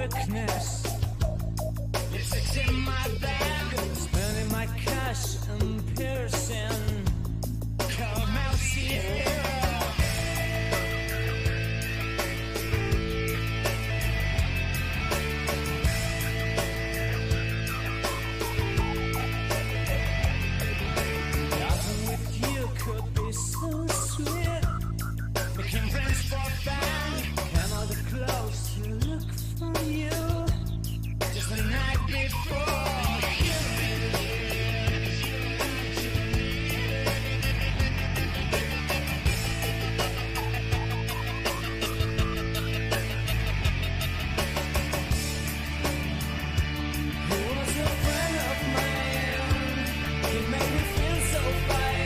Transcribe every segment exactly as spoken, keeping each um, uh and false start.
quickness. Lipstick's in my bag, spending my cash and piercing. Come out, see it. So sweet, making friends for fun. Came out close to look for you, just the night before. He was a friend of mine, he made me feel so fine.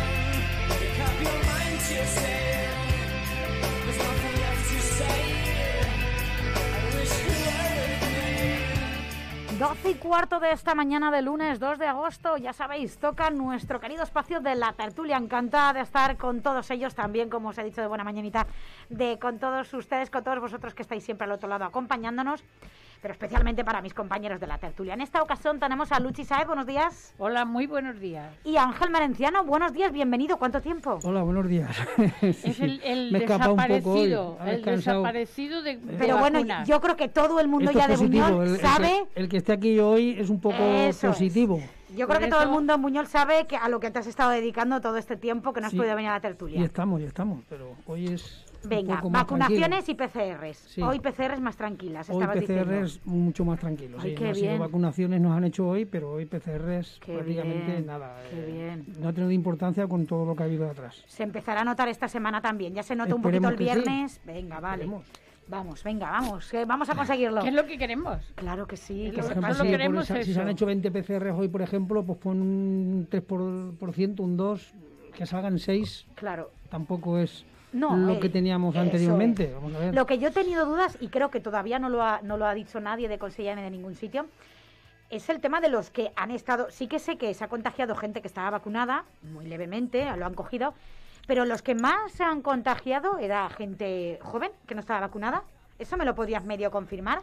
doce y cuarto de esta mañana de lunes dos de agosto, ya sabéis, toca nuestro querido espacio de la tertulia. Encantada de estar con todos ellos, también, como os he dicho, de buena mañanita, de con todos ustedes, con todos vosotros que estáis siempre al otro lado acompañándonos, pero especialmente para mis compañeros de la tertulia. En esta ocasión tenemos a Luchi Saez, buenos días. Hola, muy buenos días. Y Ángel Merenciano, buenos días, bienvenido, ¿cuánto tiempo? Hola, buenos días. Es sí, el, el me desaparecido, el el desaparecido de, de Pero bueno, vacunas. yo creo que todo el mundo Esto ya es de positivo. Buñol el, sabe... El que, el que esté aquí hoy es un poco Eso positivo. Es. Yo Por creo que eso... todo el mundo en Buñol sabe que a lo que te has estado dedicando todo este tiempo, que no has Sí, podido venir a la tertulia. Y estamos, y estamos, pero hoy es... Venga, un poco más vacunaciones tranquilo. y P C Rs. Sí. Hoy P C Rs más tranquilas, Hoy estabas P C Rs diciendo. mucho más tranquilos. Ay, Sí, qué no ha sido bien. vacunaciones nos han hecho hoy, pero hoy P C Rs Qué prácticamente bien, nada. qué eh, bien. No ha tenido importancia con todo lo que ha habido detrás. Se empezará a notar esta semana también. Ya se nota un Esperemos poquito el que sí. viernes. Venga, vale. Esperemos. Vamos, venga, vamos, que vamos a conseguirlo. ¿Qué es lo que queremos? Claro que sí, Es que lo Por sepas ejemplo, Nosotros si, lo que- queremos por esa- si se han eso. hecho veinte P C Rs hoy, por ejemplo, pues pon un tres por ciento, un dos, que salgan seis, Claro. tampoco es No, lo eh, que teníamos eso anteriormente. es. Vamos a ver. Lo que yo he tenido dudas, y creo que todavía no lo ha, no lo ha dicho nadie de Consellera ni de ningún sitio, es el tema de los que han estado... Sí que sé que se ha contagiado gente que estaba vacunada, muy levemente, lo han cogido, pero los que más se han contagiado era gente joven que no estaba vacunada. ¿Eso me lo podías medio confirmar?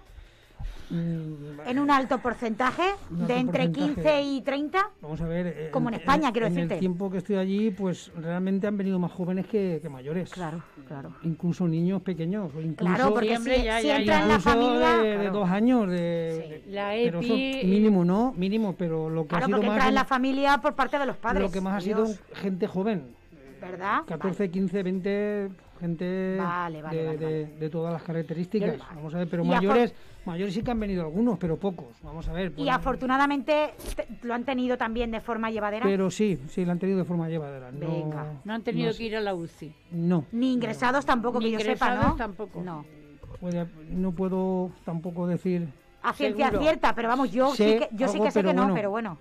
Mm, En un alto porcentaje, Un alto de entre porcentaje. quince y treinta. Vamos a ver. eh, Como en España, quiero en decirte. el tiempo que estoy allí, pues realmente han venido más jóvenes que, que mayores. Claro, claro. Incluso niños pequeños. O incluso, Claro, porque Sí, hombre, si, ya, si ya, entra ya. en la incluso familia... de, de claro. dos años. De, Sí. de- La pero eso EPI mínimo, ¿no? Mínimo, pero lo que Claro, ha sido porque más... entra en la gen- familia por parte de los padres. Lo que más ha Dios, sido gente joven. ¿verdad? catorce, Vale. quince, veinte, gente Vale, vale, de, vale, de- vale. de todas las características. Vale. Vamos a ver, pero Y mayores, mayores sí que han venido algunos, pero pocos. Vamos a ver. Y pues, afortunadamente te- lo han tenido también de forma llevadera. Pero sí, sí, lo han tenido de forma llevadera. No, Venga. no han tenido no que ir a la U C I. No. Ni ingresados tampoco, Ni que yo sepa, ingresados ¿no? tampoco. No. Puede- no puedo tampoco decir. A ciencia Seguro. cierta, pero vamos, yo sí Sé que, yo sí algo, que sé pero que no, bueno. pero bueno.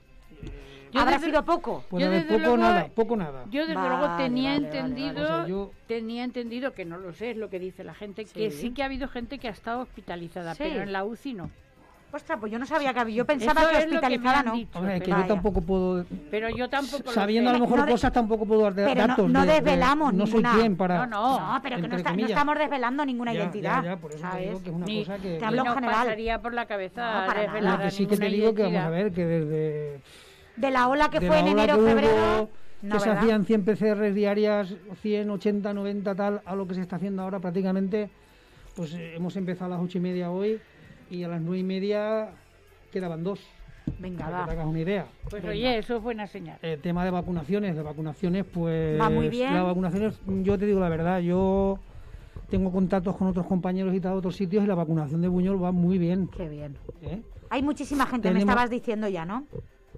Yo Habrá desde- sido poco. Puede Yo haber desde poco luego- nada, poco nada. Yo desde Vale, luego tenía vale, vale, entendido, vale. O sea, yo- tenía entendido que no lo sé, es lo que dice la gente, que Sí. sí que ha habido gente que ha estado hospitalizada, Sí. pero en la U C I no. Ostras, pues yo no sabía que había. Yo pensaba Eso que es lo que me hospitalizada han no. dicho. Hombre, es que Vaya. yo tampoco puedo. Pero yo tampoco lo Sabiendo a sé. lo mejor No de- cosas, tampoco puedo dar de- pero no- datos. no de- de- desvelamos No ninguna- soy quien para. No, no. No, pero que no, entre está- no comillas. estamos desvelando ninguna Ya, identidad. Ya, ya, por eso te ¿sabes? digo que es una Ni- cosa que. te ni hablo en nos general. pasaría por la cabeza No, para desvelar nada. Lo a que sí que ninguna te digo que vamos identidad. a ver que desde. De la ola que de fue la en ola enero, que febrero. hubo, No, que se ¿verdad? hacían cien P C Rs diarias, cien, ochenta, noventa, tal, a lo que se está haciendo ahora prácticamente, pues eh, hemos empezado a las ocho y media hoy y a las nueve y media quedaban dos. Venga, Para que te va. hagas una idea. Pues Venga. oye, eso es buena señal. El tema de vacunaciones, de vacunaciones, pues... Va muy bien. Las vacunaciones, yo te digo la verdad, yo tengo contactos con otros compañeros y tal de otros sitios y la vacunación de Buñol va muy bien. Qué bien. ¿eh? Hay muchísima gente, me Tenemos- estabas diciendo ya, ¿no?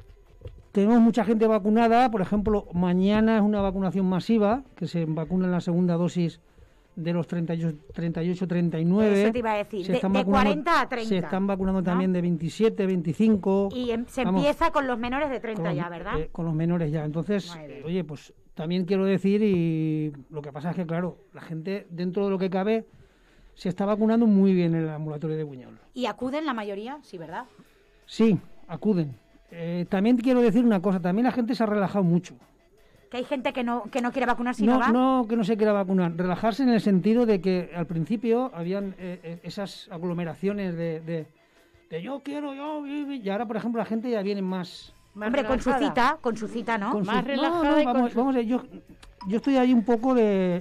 Tenemos mucha gente vacunada, por ejemplo, mañana es una vacunación masiva, que se vacuna en la segunda dosis de los treinta y ocho, treinta y nueve. Eso te iba a decir, Se de- están de vacunando- cuarenta a treinta, Se están vacunando ¿no? también de veintisiete, veinticinco. Y em- se Vamos, empieza con los menores de con treinta los- ya, ¿verdad? eh, con los menores ya. Entonces, Muy bien. eh, oye, pues también quiero decir, y lo que pasa es que, claro, la gente, dentro de lo que cabe, se está vacunando muy bien en el ambulatorio de Buñol. Y acuden la mayoría, sí, ¿verdad? Sí, acuden. Eh, también quiero decir una cosa, también la gente se ha relajado mucho. Que hay gente que no, que no quiere vacunarse y no, No, va. no que no se quiera vacunar, relajarse en el sentido de que al principio habían eh, eh, esas aglomeraciones de, de, de yo quiero, yo, y ahora, por ejemplo, la gente ya viene más... Más Hombre, con su relajada. cita, con su cita, ¿no? con Más su- relajada no, no, y con vamos, su- vamos a ver, yo, yo estoy ahí un poco de...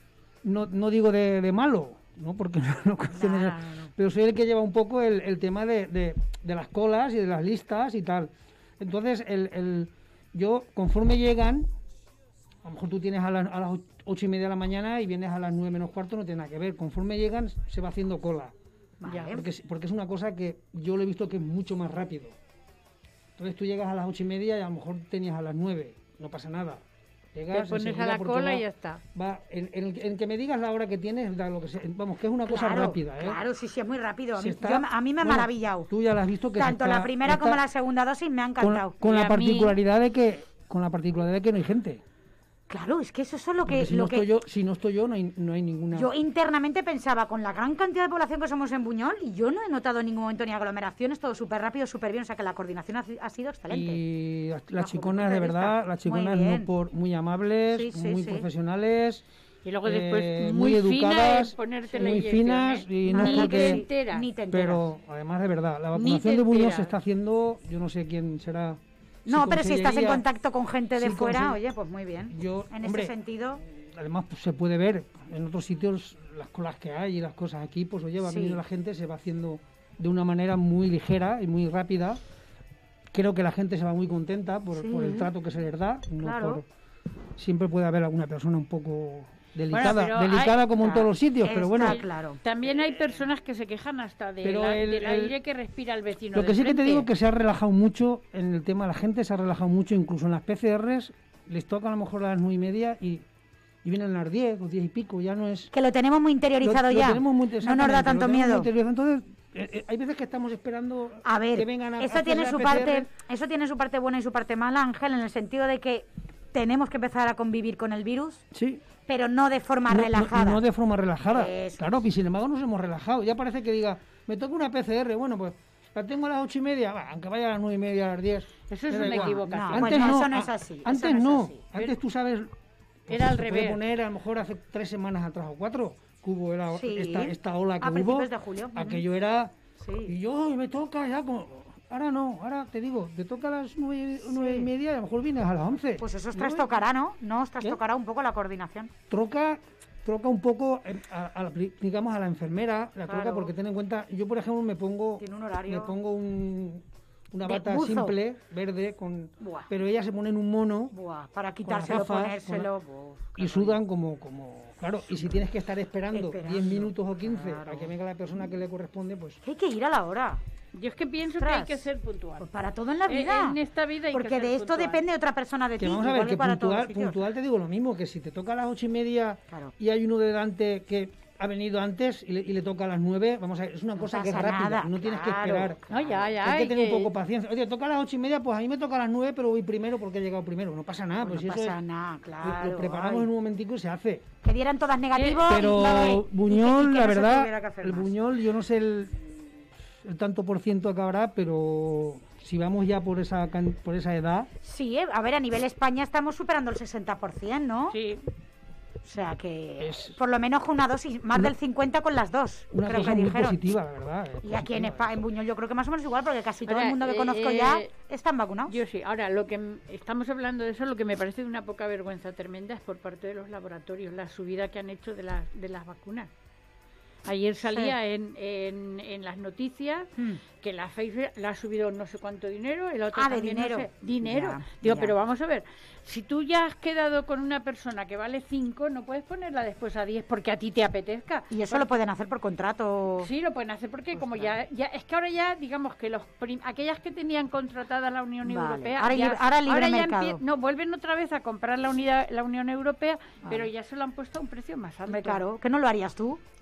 No, no digo de, de malo, ¿no? Porque no, no cuestión de No, eso, no, no. pero soy el que lleva un poco el, el tema de, de, de las colas y de las listas y tal. Entonces, el, el, yo, conforme llegan, a lo mejor tú tienes a, las a las ocho y media de la mañana y vienes a las nueve menos cuarto, no tiene nada que ver. Conforme llegan, se va haciendo cola. Vale. Porque, es- porque es una cosa que yo lo he visto que es mucho más rápido. Entonces tú llegas a las ocho y media y a lo mejor tenías a las nueve, no pasa nada. Llegas Te pones a enseguida la porque cola va- y ya está. Va, en, en el- en que me digas la hora que tienes, da lo que sea. Vamos, que es una cosa Claro, rápida, ¿eh? Claro, sí, sí, es muy rápido. A Se mí, está- yo- a mí me ha bueno, maravillado. Tú ya la has visto que se Tanto está- la primera está como la segunda dosis me han con, encantado. con Y la a mí- particularidad de que con la particularidad de que no hay gente. Claro, es que eso es lo Porque que, si lo no que estoy yo, si no estoy yo, no hay, no hay ninguna. yo internamente pensaba, con la gran cantidad de población que somos en Buñol, y yo no he notado en ningún momento ni aglomeraciones, todo súper rápido, súper bien, o sea que la coordinación ha, ha sido excelente. Y las, las Bajo mi chiconas, punto de de verdad, vista. las chiconas Muy no bien. por muy amables, Sí, sí, muy sí. profesionales. Y luego después eh, muy, muy fina educadas, es ponerte la muy inyección, finas ¿eh? y no Ni es porque- te enteras. Ni te enteras. Pero además de verdad, la Ni vacunación te de Buñol enteras. se está haciendo, yo no sé quién será. No, pero si estás en consellería, contacto con gente de sí, fuera, conse- oye, pues muy bien. Yo, en hombre, ese sentido, Además, pues, se puede ver en otros sitios las colas que hay y las cosas aquí, pues oye, va Sí. viniendo la gente, se va haciendo de una manera muy ligera y muy rápida. Creo que la gente se va muy contenta por, Sí. por el trato que se les da. No Claro. por- siempre puede haber alguna persona un poco delicada, pero delicada hay- como en todos los sitios, pero bueno, está claro. También hay personas que se quejan hasta de Pero la- el- del el- aire que respira el vecino. lo que de sí que te frente. digo que se ha relajado mucho en el tema, la gente se ha relajado mucho, incluso en las P C Rs, les toca a lo mejor a las nueve y media y, y vienen a las diez o diez y pico, ya no es... Que lo tenemos muy interiorizado Lo- lo ya. tenemos muy- no nos da exactamente, tanto lo tenemos muy miedo. interiorizado. Entonces, eh, eh, hay veces que estamos esperando A ver, que vengan a eso hacer tiene la su P C R. parte, eso tiene su parte buena y su parte mala, Ángel, en el sentido de que tenemos que empezar a convivir con el virus, Sí. pero no de forma No- no- relajada. No, de forma relajada. Eso Claro, y sin embargo nos hemos relajado. Ya parece que diga, me toca una P C R, bueno, pues la tengo a las ocho y media, va, aunque vaya a las nueve y media, a las diez. Eso es me da una igual. equivocación. No, Antes bueno, no, eso no es a- así, eso Antes no es no. así. Antes tú sabes. pues, Era al se puede revés. poner a lo mejor hace tres semanas atrás o cuatro que hubo la- Sí. esta, esta ola que A hubo. principios de julio, ujú. Aquello era. Sí. Y yo me toca ya como. Ahora no, ahora te digo, te toca a las nueve, nueve y media y a lo mejor vienes a las once. Pues eso os ¿No? trastocará, ¿no? No os trastocará un poco la coordinación. troca troca un poco eh, a, a la, digamos a la enfermera, la troca Claro. porque ten en cuenta, yo por ejemplo me pongo Tiene un horario. me pongo un, una De bata buzo. simple verde con Buah. pero ella se pone en un mono Buah, para las quitárselo, gafas, ponérselo. con Buf, qué y rollo. sudan como como claro, y si tienes que estar esperando Esperando, diez minutos o quince claro. a que venga la persona que le corresponde, pues Hay que ir a la hora. Yo es que pienso que Ostras. hay que ser puntual. Pues para todo en la Eh, vida. en esta vida hay que Porque ser de esto puntual. depende otra persona de que ti. vamos a igual ver que para todos los puntual, sitios. puntual te digo lo mismo, que si te toca a las ocho y media Claro. y hay uno delante que ha venido antes y le, y le toca a las nueve, vamos a ver, es una No cosa que es pasa rápida, nada, no tienes que claro. esperar. No, ya, ya. Hay que hay tener que- un poco paciencia. Oye, toca a las ocho y media, pues a mí me toca a las nueve, pero voy primero porque he llegado primero. No pasa nada, Pues pues no si eso pasa es- nada, lo- claro. lo preparamos ay. en un momentico y se hace. Que dieran todas negativo. Pero y, vale, y que- y Buñol, que la no se verdad, tuviera que hacer el más. Buñol, yo no sé el, el tanto por ciento que habrá, pero si vamos ya por esa can- por esa edad, Sí, eh, a ver, a nivel España estamos superando el sesenta por ciento, ¿no? Sí. O sea que Es- por lo menos con una dosis, más Una- del cincuenta con las dos, una creo cosa que muy dijeron. positiva, la verdad. es Y aquí en, positiva, España, en Buñol yo creo que más o menos igual, porque casi todo Ahora, el mundo que eh, conozco eh, ya están vacunados. Yo sí. Ahora, lo que m- estamos hablando de eso, lo que me parece de una poca vergüenza tremenda es por parte de los laboratorios, la subida que han hecho de las, de las vacunas. Ayer salía en, en, en las noticias Hmm. que la Pfizer la ha subido no sé cuánto dinero, el otro Ah, de también no dinero. sé, dinero. Ya, Digo, ya. pero vamos a ver, si tú ya has quedado con una persona que vale cinco, no puedes ponerla después a diez porque a ti te apetezca. Y eso lo pueden hacer por contrato. Sí, lo pueden hacer porque como Ostras. ya, ya es que ahora ya digamos que los prim- aquellas que tenían contratada la Unión Vale. Europea Ahora ya, libre- ahora libre ya mercado. empie- no vuelven otra vez a comprar la unidad la Unión Europea, Vale. pero ya se lo han puesto a un precio más alto. Hombre, claro, ¿que no lo harías tú? No, Hombre,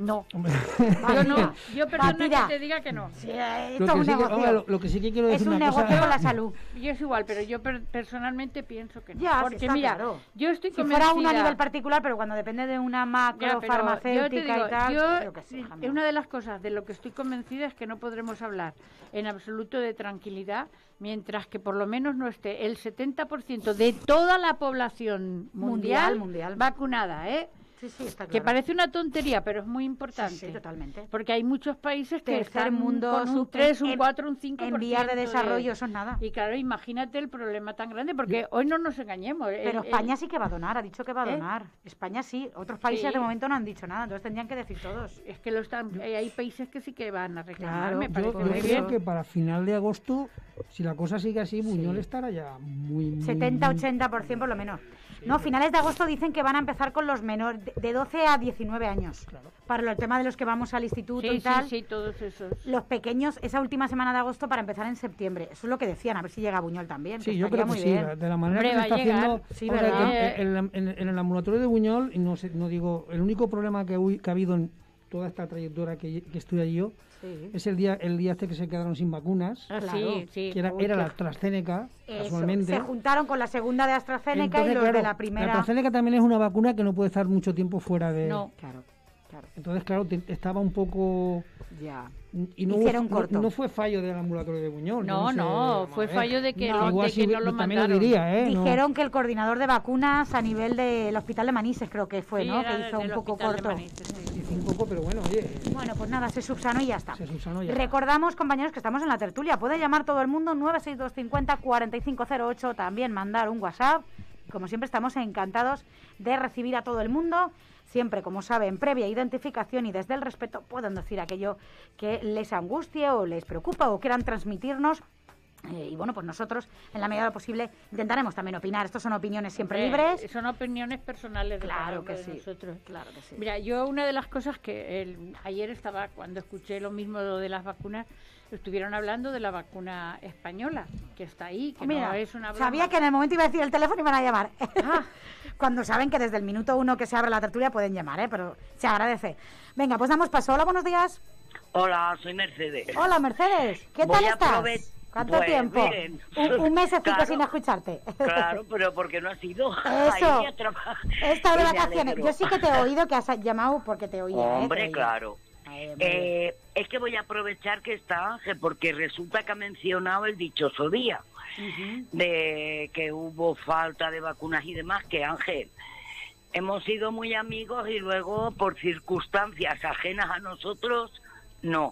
Yo no, yo perdona Partida. que te diga que no. Sí, eh, Lo esto que, es sí un que, negocio. hombre, lo, lo que sí que quiero Es decir un una negocio cosa... con la salud. Yo es igual, pero yo per- personalmente pienso que no. Ya, sí, Porque está mira, claro. yo estoy Si convencida... fuera uno a nivel particular, pero cuando depende de una macro Ya, pero yo te farmacéutica digo, y tal, yo, yo qué sé, hija mía. una de las cosas de lo que estoy convencida es que no podremos hablar en absoluto de tranquilidad mientras que por lo menos no esté el setenta por ciento de toda la población mundial, Mundial, mundial. vacunada, ¿eh? Sí, sí, está claro. Que parece una tontería, pero es muy importante. Sí, sí, totalmente. Porque hay muchos países que Tercer están mundo, con un sub- tres, un en- cuatro, un cinco por ciento. En vías de de- desarrollo, eso es nada. Y claro, imagínate el problema tan grande, porque hoy no nos engañemos. el- Pero el- España sí que va a donar, ha dicho que va a ¿Eh? donar. España sí, otros países Sí. de momento no han dicho nada, entonces tendrían que decir todos. Es que lo están, eh, hay países que sí que van a reclamar, Claro, me yo- parece Yo, Por yo muy eso. creo bien. que para final de agosto, si la cosa sigue así, Buñol estará ya muy... muy setenta muy- ochenta por ciento por lo menos. No, finales de agosto dicen que van a empezar con los menores, de- de doce a diecinueve años. Para el tema de los que vamos al instituto Sí, y tal. sí, sí, todos esos. Los pequeños, esa última semana de agosto para empezar en septiembre. Eso es lo que decían, a ver si llega Buñol también. Sí, que yo estaría creo que muy sí, bien. la- de la manera Hombre, que va se está a llegar. haciendo. Sí, Ahora, ¿verdad? en, en- en- en el ambulatorio de Buñol, y no, sé, no digo, el único problema que, hu- que ha habido en toda esta trayectoria que, que estuve allí yo, Sí. es el día el día este que se quedaron sin vacunas, Ah, Claro. sí, sí. que era, Uy, era qué- la AstraZeneca, Eso, casualmente. se juntaron con la segunda de AstraZeneca Entonces, y los claro, de la primera. AstraZeneca también es una vacuna que no puede estar mucho tiempo fuera de... No. Claro, claro. Entonces, claro, te- estaba un poco... Ya. Y no, Hicieron hubo- corto. no, no fue fallo del ambulatorio de Buñol. yo No, sé, no, vamos fue a ver. fallo de que, No, no, Igual de si que hubi- no lo también mandaron. lo diría, ¿eh? No- Dijeron que el coordinador de vacunas a nivel del hospital de Manises, creo que fue, Sí, ¿no? era Que hizo del un poco hospital de corto. Manises, sí. Hice un poco, pero bueno, oye, Bueno, pues nada, se subsanó y ya está. se subsanó ya. Recordamos, compañeros, que estamos en la tertulia. Puede llamar todo el mundo nueve seis dos cinco cero cuatro cinco cero ocho, también mandar un WhatsApp. Como siempre, estamos encantados de recibir a todo el mundo. Siempre, como saben, previa identificación y desde el respeto pueden decir aquello que les angustie o les preocupa o quieran transmitirnos. Eh, y bueno, pues nosotros, en la medida de lo posible, intentaremos también opinar. Estos son opiniones siempre Hombre, libres. Son opiniones personales de cada Claro uno que de sí. nosotros. Claro que sí. Mira, yo una de las cosas que el- ayer estaba, cuando escuché lo mismo de las vacunas, estuvieron hablando de la vacuna española, que está ahí, que Mira, no es una broma. sabía que en el momento iba a decir el teléfono y me van a llamar. Ah. Cuando saben que desde el minuto uno que se abre la tertulia pueden llamar, ¿eh? Pero se agradece. Venga, pues damos paso. Hola, buenos días. Hola, soy Mercedes. Hola, Mercedes. ¿Qué Voy tal a estás? prove- ¿Cuánto Pues, tiempo? bien. Un, un mesecito Claro. sin escucharte. Claro, pero porque no has ido Eso. ahí a trabajar. He estado de Y me vacaciones. alegro. Yo sí que te he oído que has llamado porque te oía. ¿eh? Te Hombre, oía. claro. Ay, muy bien. Eh, es que voy a aprovechar que está Ángel, porque resulta que ha mencionado el dichoso día Ujú. de que hubo falta de vacunas y demás, que Ángel, hemos sido muy amigos y luego por circunstancias ajenas a nosotros, no.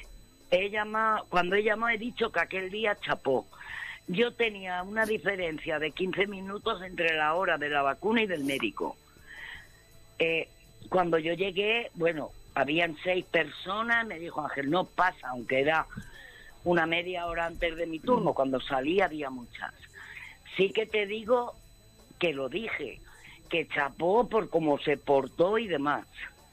He llamado, cuando he llamado he dicho que aquel día chapó. Yo tenía una diferencia de quince minutos entre la hora de la vacuna y del médico. Eh, cuando yo llegué, bueno, habían seis personas, me dijo Ángel, no pasa, aunque era una media hora antes de mi turno, cuando salí había muchas. Sí que te digo que lo dije, que chapó por cómo se portó y demás.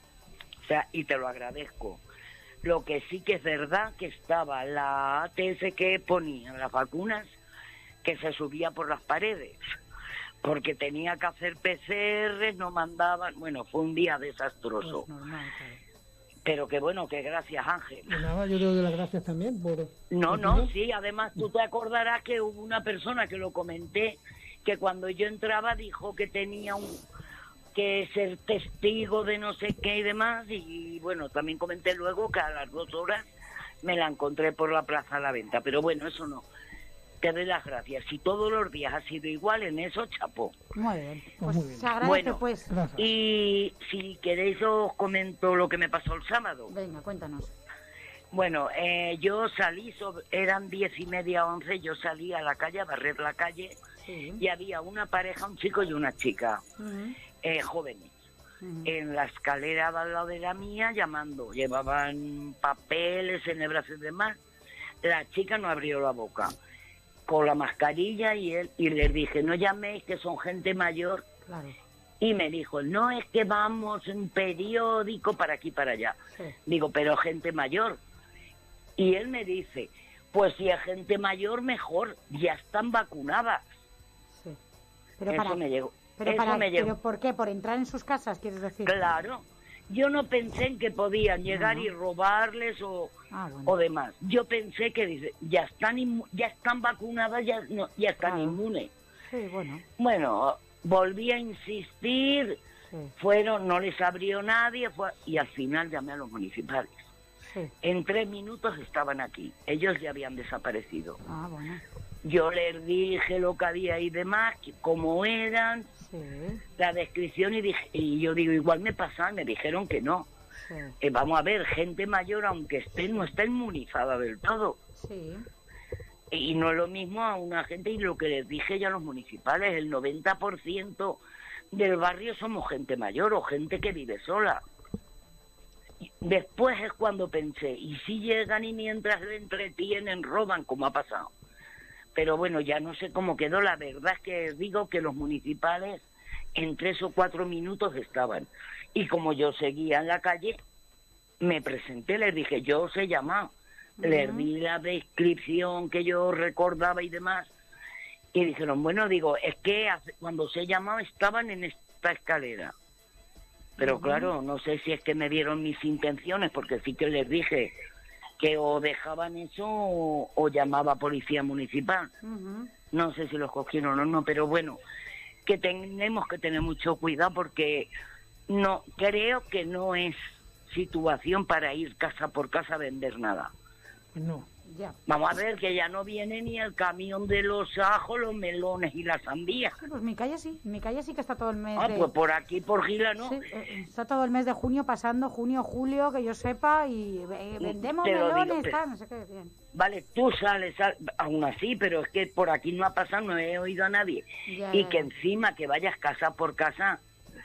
O sea, y te lo agradezco. Lo que sí que es verdad que estaba la A T S que ponían las vacunas, que se subía por las paredes, porque tenía que hacer P C R, no mandaban, bueno, fue un día desastroso. Pues normal, claro. Pero que bueno, que gracias Ángel. Pues nada, yo te doy las gracias también por... No, por no, todo. sí, además tú te acordarás que hubo una persona que lo comenté, que cuando yo entraba dijo que tenía un que ser testigo de no sé qué y demás, y bueno, también comenté luego que a las dos horas me la encontré por la Plaza de la Venta, pero bueno, eso no. Te doy las gracias. Si todos los días ha sido igual, en eso chapó. Muy bien. Pues Pues muy bien. se agradece, Bueno, pues. Gracias. Y si queréis os comento lo que me pasó el sábado. Venga, cuéntanos. Bueno, eh, yo salí, sobre, eran diez y media, once, yo salí a la calle, a barrer la calle, Sí. y había una pareja, un chico y una chica, Ujú, eh, jóvenes, ujú. en la escalera de al lado de la mía llamando. Llevaban papeles, enhebrados y demás. La chica no abrió la boca, con la mascarilla, y él y les dije, no llaméis, que son gente mayor. Claro. Y me dijo, no, es que vamos un periódico para aquí para allá. Sí. Digo, pero gente mayor. Y él me dice, pues si es gente mayor, mejor, ya están vacunadas. Sí. Pero Eso para, me llegó. pero Eso para, me llegó. pero ¿por qué? ¿Por entrar en sus casas, quieres decir? Claro. yo no pensé en que podían llegar No. y robarles o, Ah, bueno. o demás. Yo pensé que dice, ya están inmu- ya están vacunadas, ya, no, ya están Claro. inmunes. Sí, bueno. Bueno, volví a insistir, Sí, fueron, no les abrió nadie, fue, y al final llamé a los municipales. sí. En tres minutos estaban aquí, ellos ya habían desaparecido. Ah, bueno. Yo les dije lo que había y demás, que cómo eran, Sí, la descripción, y dije, y yo digo, igual me pasan, me dijeron que no. sí. Eh, vamos a ver, gente mayor, aunque esté, no está inmunizada del todo. Sí. Y no es lo mismo a una gente, y lo que les dije ya a los municipales, el noventa por ciento del barrio somos gente mayor o gente que vive sola. Y después es cuando pensé, ¿y si llegan y mientras le entretienen roban, como ha pasado? Pero bueno, ya no sé cómo quedó. La verdad es que digo que los municipales en tres o cuatro minutos estaban. Y como yo seguía en la calle, me presenté, les dije, yo os he llamado. Les di la descripción que yo recordaba y demás. Y dijeron, bueno, digo, es que hace- cuando os he llamado estaban en esta escalera. Pero claro, no sé si es que me vieron mis intenciones, porque sí que les dije que o dejaban eso o, o llamaba a policía municipal. Ujú. No sé si los cogieron o no, pero bueno, que tenemos que tener mucho cuidado porque no creo que no es situación para ir casa por casa a vender nada. Pues no. Ya. Vamos a ver que ya no viene ni el camión de los ajos, los melones y las sandías. Sí, pues mi calle sí. Mi calle sí que está todo el mes Ah, de... pues por aquí, por Gila, ¿no? Sí, eh, está todo el mes de junio pasando, junio, julio, que yo sepa, y eh, vendemos Te lo digo, melones, pero- tal, no sé qué, bien. Vale, tú sales, sal- aún así, pero es que por aquí no ha pasado, no he oído a nadie. Ya, Y ya, que ya. encima que vayas casa por casa,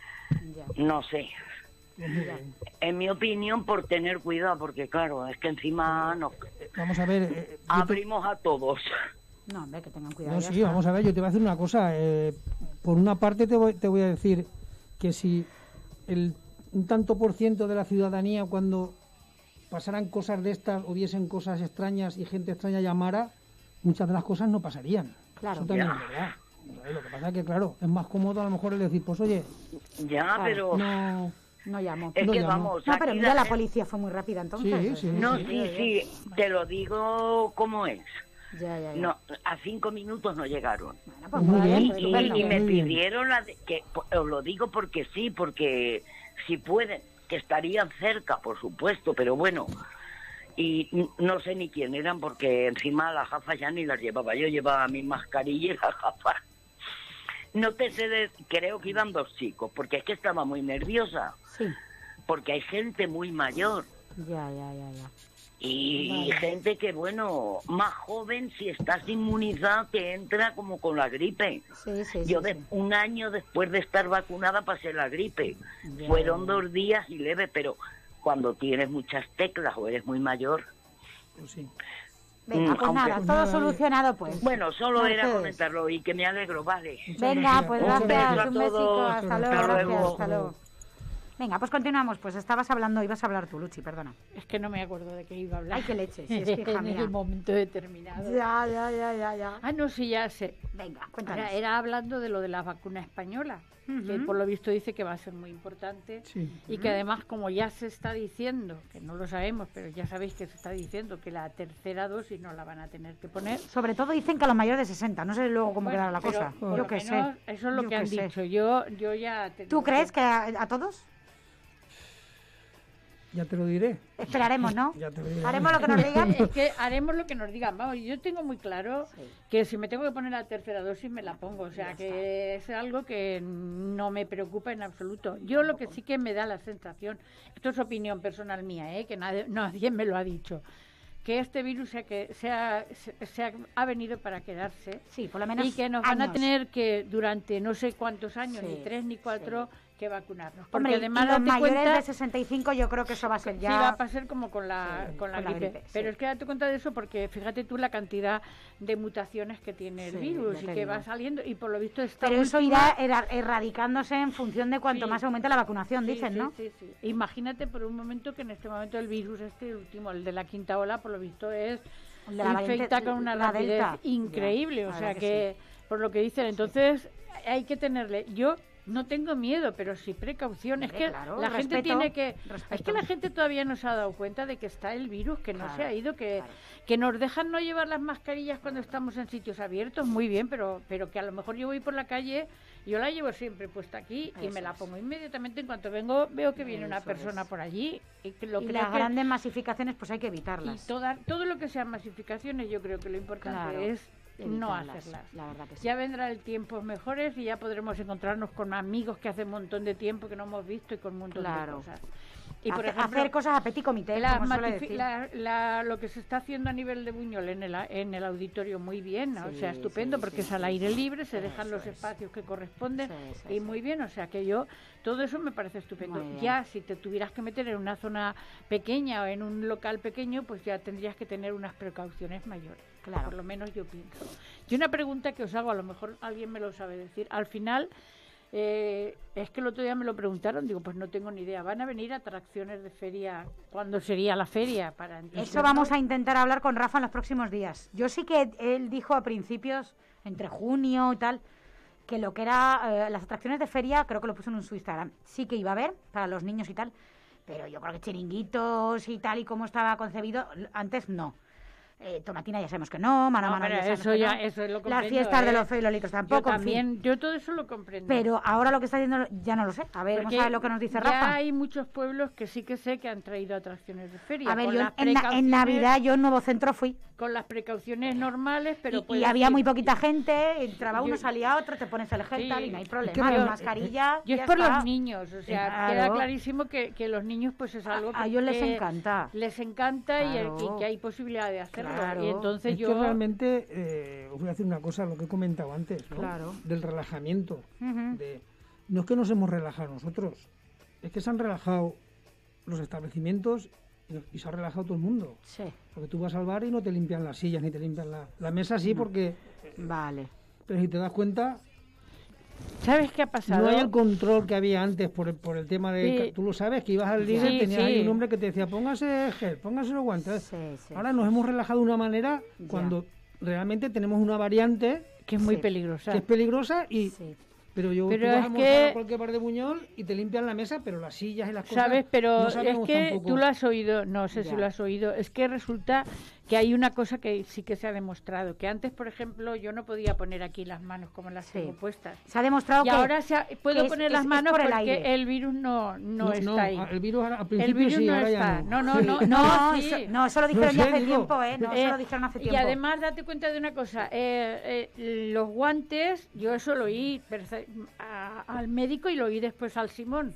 Ya. no sé. Pues muy bien. En mi opinión, por tener cuidado, porque claro, es que encima nos Vamos a ver. eh, yo te- abrimos a todos. No, hombre, que tengan cuidado. No, ya sí, está. vamos a ver, yo te voy a decir una cosa. eh, por una parte te voy, te voy a decir que si el un tanto por ciento de la ciudadanía cuando pasaran cosas de estas o diesen cosas extrañas y gente extraña llamara, muchas de las cosas no pasarían. Claro. Eso también Ya. es verdad. ¿Sabes? Lo que pasa es que, claro, es más cómodo a lo mejor el decir, pues oye, Ya, Claro, pero no... No llamo. es no que llamo. vamos. No, aquí pero mira, la gente- policía fue muy rápida entonces. Sí, sí. No, sí, sí, te lo digo como es. Ya, ya, ya. No, a cinco minutos no llegaron. Bueno, pues Muy vale, bien. pues Y, estupendo. y me Muy bien. pidieron la de, que os lo digo porque sí, porque si pueden, que estarían cerca, por supuesto, pero bueno, y n- no sé ni quién eran porque encima las gafas ya ni las llevaba, yo llevaba mi mascarilla y las gafas. No te sé, de, creo que iban dos chicos, porque es que estaba muy nerviosa, Sí, porque hay gente muy mayor. ya, ya, ya, ya. Y Vale. gente que, bueno, más joven, si estás inmunizado, te entra como con la gripe. Sí, sí, sí. Yo de, sí. un año después de estar vacunada pasé la gripe. Ya, Fueron ya. dos días y leve, pero cuando tienes muchas teclas o eres muy mayor... Pues sí. Venga, Mm, pues aunque- nada, Pues todo nada, solucionado pues. Bueno, solo era Mercedes. comentarlo y que me alegro, vale. Venga, pues Un beso gracias, a un besito, todos. hasta luego, Hasta gracias, luego. hasta luego. Venga, pues continuamos, pues estabas hablando, ibas a hablar tú, Luchi, perdona. Es que no me acuerdo de qué iba a hablar. Ay, qué leche, si es que, hija en mía. el momento determinado. Ya, ya, ya, ya, ya. Ah, no, sí, ya sé. Venga, cuéntanos. Era, era hablando de lo de la vacuna española, que Ujú. por lo visto dice que va a ser muy importante Sí. y que además, como ya se está diciendo, que no lo sabemos, pero ya sabéis que se está diciendo que la tercera dosis no la van a tener que poner. Sobre todo dicen que a los mayores de sesenta, no sé luego cómo Bueno, quedará la pero cosa. por Yo lo qué menos sé. Eso es lo Yo que qué han sé. dicho. Yo, yo ya. te ¿Tú digo crees que a, a todos? Ya te lo diré. Esperaremos, ¿no? Ya te lo diré. Haremos lo que nos digan. Es que haremos lo que nos digan. Vamos, yo tengo muy claro que si me tengo que poner la tercera dosis me la pongo. O sea, que es algo que no me preocupa en absoluto. Yo lo que sí que me da la sensación, esto es opinión personal mía, ¿eh? Que nadie, nadie me lo ha dicho, que este virus se, que, se, ha, se, se ha, ha venido para quedarse Sí, por lo menos y que nos van a años. tener que durante no sé cuántos años, Sí, ni tres ni cuatro, que vacunarnos. Porque Hombre, y además los date mayores cuenta, de sesenta y cinco yo creo que eso va a ser sí, ya... va a pasar como con la, Sí, con la con la gripe. gripe, sí. Pero es que date cuenta de eso porque fíjate tú la cantidad de mutaciones que tiene el Sí, virus ya y te que digo. va saliendo y por lo visto está Pero eso irá era- erradicándose en función de cuanto Sí. más aumente la vacunación, Sí, dicen, sí, ¿no? sí, sí. Imagínate por un momento que en este momento el virus este, el último, el de la quinta ola, por lo visto es El de la variante- infecta con una la rapidez Delta. increíble. Ya, o la sea verdad que, que por lo que dicen, entonces hay que tenerle... Yo No tengo miedo, pero sí precaución. Es Hombre, que claro, la gente respeto, tiene que... Es respeto. que la gente todavía no se ha dado cuenta de que está el virus, que no Claro, se ha ido, que, claro. que nos dejan no llevar las mascarillas cuando estamos en sitios abiertos, muy bien, pero, pero que a lo mejor yo voy por la calle, yo la llevo siempre puesta aquí y Eso me la es. pongo inmediatamente en cuanto vengo, veo que viene una Eso persona es. por allí. Y, que lo Y creo las que- grandes masificaciones, pues hay que y evitarlas. toda- todo lo que sean masificaciones, yo creo que lo importante Claro, es no evitarlas, hacerlas. La verdad que sí. Ya vendrá el tiempo mejores y ya podremos encontrarnos con amigos que hace un montón de tiempo que no hemos visto y con un montón Claro. de cosas. Y por Hace- ejemplo, hacer cosas a petit comité, la como suele matifi- decir. la- la- lo que se está haciendo a nivel de Buñol en el, a- en el auditorio muy bien, ¿no? Sí, o sea, estupendo sí, porque sí, es al sí, aire sí. libre, se dejan Eso los es. espacios que corresponden Sí, sí, y sí. muy bien, o sea que yo, todo eso me parece estupendo. Muy bien. Ya si te tuvieras que meter en una zona pequeña o en un local pequeño, pues ya tendrías que tener unas precauciones mayores. Claro. Por lo menos yo pienso. Y una pregunta que os hago, a lo mejor alguien me lo sabe decir. Al final, eh, es que el otro día me lo preguntaron, digo, pues no tengo ni idea. ¿Van a venir atracciones de feria? ¿Cuándo sería la feria? Para Eso vamos a intentar hablar con Rafa en los próximos días. Yo sí que él dijo a principios, entre junio y tal, que lo que era eh, las atracciones de feria, creo que lo puso en su Instagram, sí que iba a haber para los niños y tal, pero yo creo que chiringuitos y tal y como estaba concebido, l- antes no. Eh, tomatina ya sabemos que no, mano a No, mano pero ya sabemos eso que ya- no. eso lo Las comprendo, fiestas de ¿eh? los feilolitos Yo tampoco, en fin. también, yo todo eso lo comprendo. Pero ahora lo que está haciendo ya no lo sé. A ver, Porque vamos a ver lo que nos dice ya Rafa. hay muchos pueblos que sí que sé que han traído atracciones de feria. A ver, con yo las en, na- en precauciones- Navidad yo en Nuevo Centro fui. Con las precauciones normales, pero y, y puedes había ir. muy poquita gente, entraba uno, Yo- salía otro, te pones el gel Sí. tal y no hay problema. que Con yo- mascarilla. Yo ya es por está. los niños, o sea, Claro. queda clarísimo que, que los niños pues es algo A, a que ellos les que encanta. les encanta y, el- Claro. y que hay posibilidad de hacerlo. Claro. Y entonces Es yo que realmente, eh, os voy a decir una cosa, lo que he comentado antes, ¿no? Claro. Del relajamiento. Ujú. de- no es que nos hemos relajado nosotros, es que se han relajado los establecimientos y, y se ha relajado todo el mundo. Sí, Porque tú vas al bar y no te limpian las sillas ni te limpian la, la mesa, sí, porque... vale. Pero si te das cuenta, ¿sabes qué ha pasado? no hay el control que había antes por el, por el tema de... Sí. que tú lo sabes, que ibas al líder, Sí, tenías ahí sí. un hombre que te decía, póngase gel, póngase los guantes. Sí, sí, Ahora sí, nos sí. hemos relajado de una manera Ya. cuando realmente tenemos una variante que es muy Sí. peligrosa. que es peligrosa y... Sí. Pero yo Pero tú vas es a almorzar que- a cualquier bar de Buñol y te limpian la mesa, pero las sillas y las cosas... ¿Sabes? Pero no es sabemos que tampoco. tú lo has oído, no sé si Ya. lo has oído, es que resulta que hay una cosa que sí que se ha demostrado, que antes, por ejemplo, yo no podía poner aquí las manos como las Sí. tengo puestas. Se ha demostrado Y que ahora se ha- puedo que es- poner es- las es manos por el porque aire. el virus no, no, No, está no, ahí. el virus ahora- al El principio virus sí, no ahora ya está. No, no. no, no, no, no, sí. eso, no, eso lo dijeron No ya sé, hace digo. tiempo, ¿eh? No, eso Eh, lo dijeron hace y tiempo. además date cuenta de una cosa, eh, eh, los guantes, yo eso lo oí perce- a- al médico y lo oí después al Simón.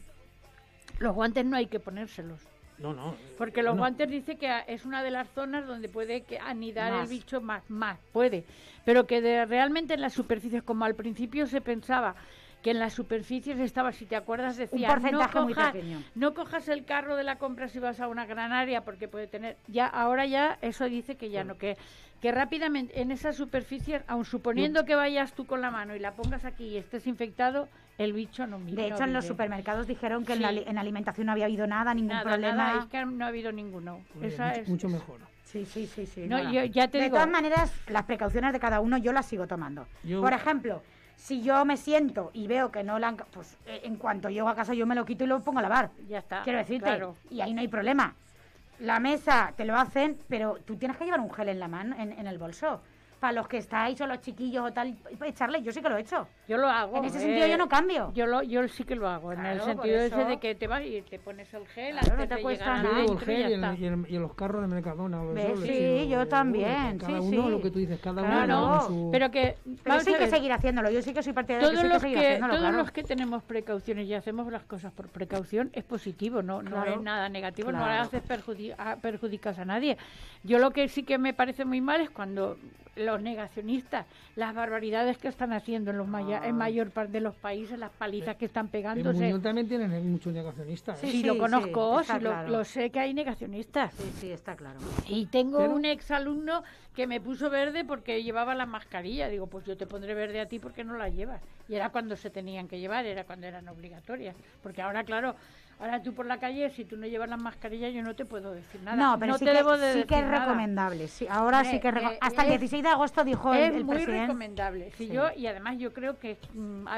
Los guantes no hay que ponérselos. No, no. Porque los Bueno, guantes dice que a- es una de las zonas donde puede que anidar Más. el bicho más, más, puede. Pero que de- realmente en las superficies, como al principio se pensaba que en las superficies estaba, si te acuerdas, decía, porcentaje no muy cojas, pequeño. no cojas el carro de la compra si vas a una gran área porque puede tener, ya ahora ya eso dice que ya no, que que rápidamente en esas superficies, aun suponiendo que vayas tú con la mano y la pongas aquí y estés infectado, el bicho no mira. De hecho, en los supermercados dijeron que en, Sí. la, li- en alimentación no había habido nada, ningún Nada, problema. nada, es que no ha habido ninguno. muy bien, Esa mucho, es, mucho es- mejor. Sí, sí, sí, sí. No, nada. yo ya te de digo- todas maneras, las precauciones de cada uno yo las sigo tomando. Yo- Por ejemplo, si yo me siento y veo que no la han... ca- Pues eh, en cuanto llego a casa yo me lo quito y lo pongo a lavar. Ya está. Quiero decirte. Claro. Y ahí no hay problema. La mesa te lo hacen, pero tú tienes que llevar un gel en la mano, en, en el bolso. Para los que estáis o los chiquillos o tal, echarle, yo sí que lo he hecho. Yo lo hago. En ese sentido yo no cambio. Yo lo, yo sí que lo hago, en el Claro, sentido por ese eso. de que te vas y te pones el gel Claro, no antes te de cuesta llegar nada. Yo llevo el adentro y ya gel y, en, está. y en- y en los carros de Mercadona. o ¿Ves? eso, Sí, le yo echo, también, Cada sí, uno, sí. lo que tú dices, cada Claro. uno No, con su... pero que Pero vamos eso hay a que ver, seguir haciéndolo. Yo sí que soy partidaria de que todos sí que los seguir que haciéndolo, todos claro. los que tenemos precauciones y hacemos las cosas por precaución es positivo, no no Claro. es nada negativo, no Claro. le haces perjudi- a- perjudicas a nadie. Yo lo que sí que me parece muy mal es cuando los negacionistas, las barbaridades que están haciendo en los maya- en mayor parte de los países, las palizas que están En pegándose. Buñol también tienen muchos negacionistas. Sí, ¿eh? Sí, sí, lo sí, conozco, está sí, lo, claro. lo sé que hay negacionistas. Sí, sí, está claro. Y tengo Pero- un exalumno que me puso verde porque llevaba la mascarilla. Digo, pues yo te pondré verde a ti porque no la llevas. Y era cuando se tenían que llevar, era cuando eran obligatorias. Porque ahora, claro, ahora tú por la calle, si tú no llevas la mascarilla, yo no te puedo decir nada. No, pero sí, te que, debo de sí decir que es nada. recomendable. Sí, ahora Hombre, sí que es reco- eh, Hasta el es- dieciséis de agosto dijo el, Es el muy presidente. recomendable. Si Sí. yo, y además yo creo que, mm, a ver,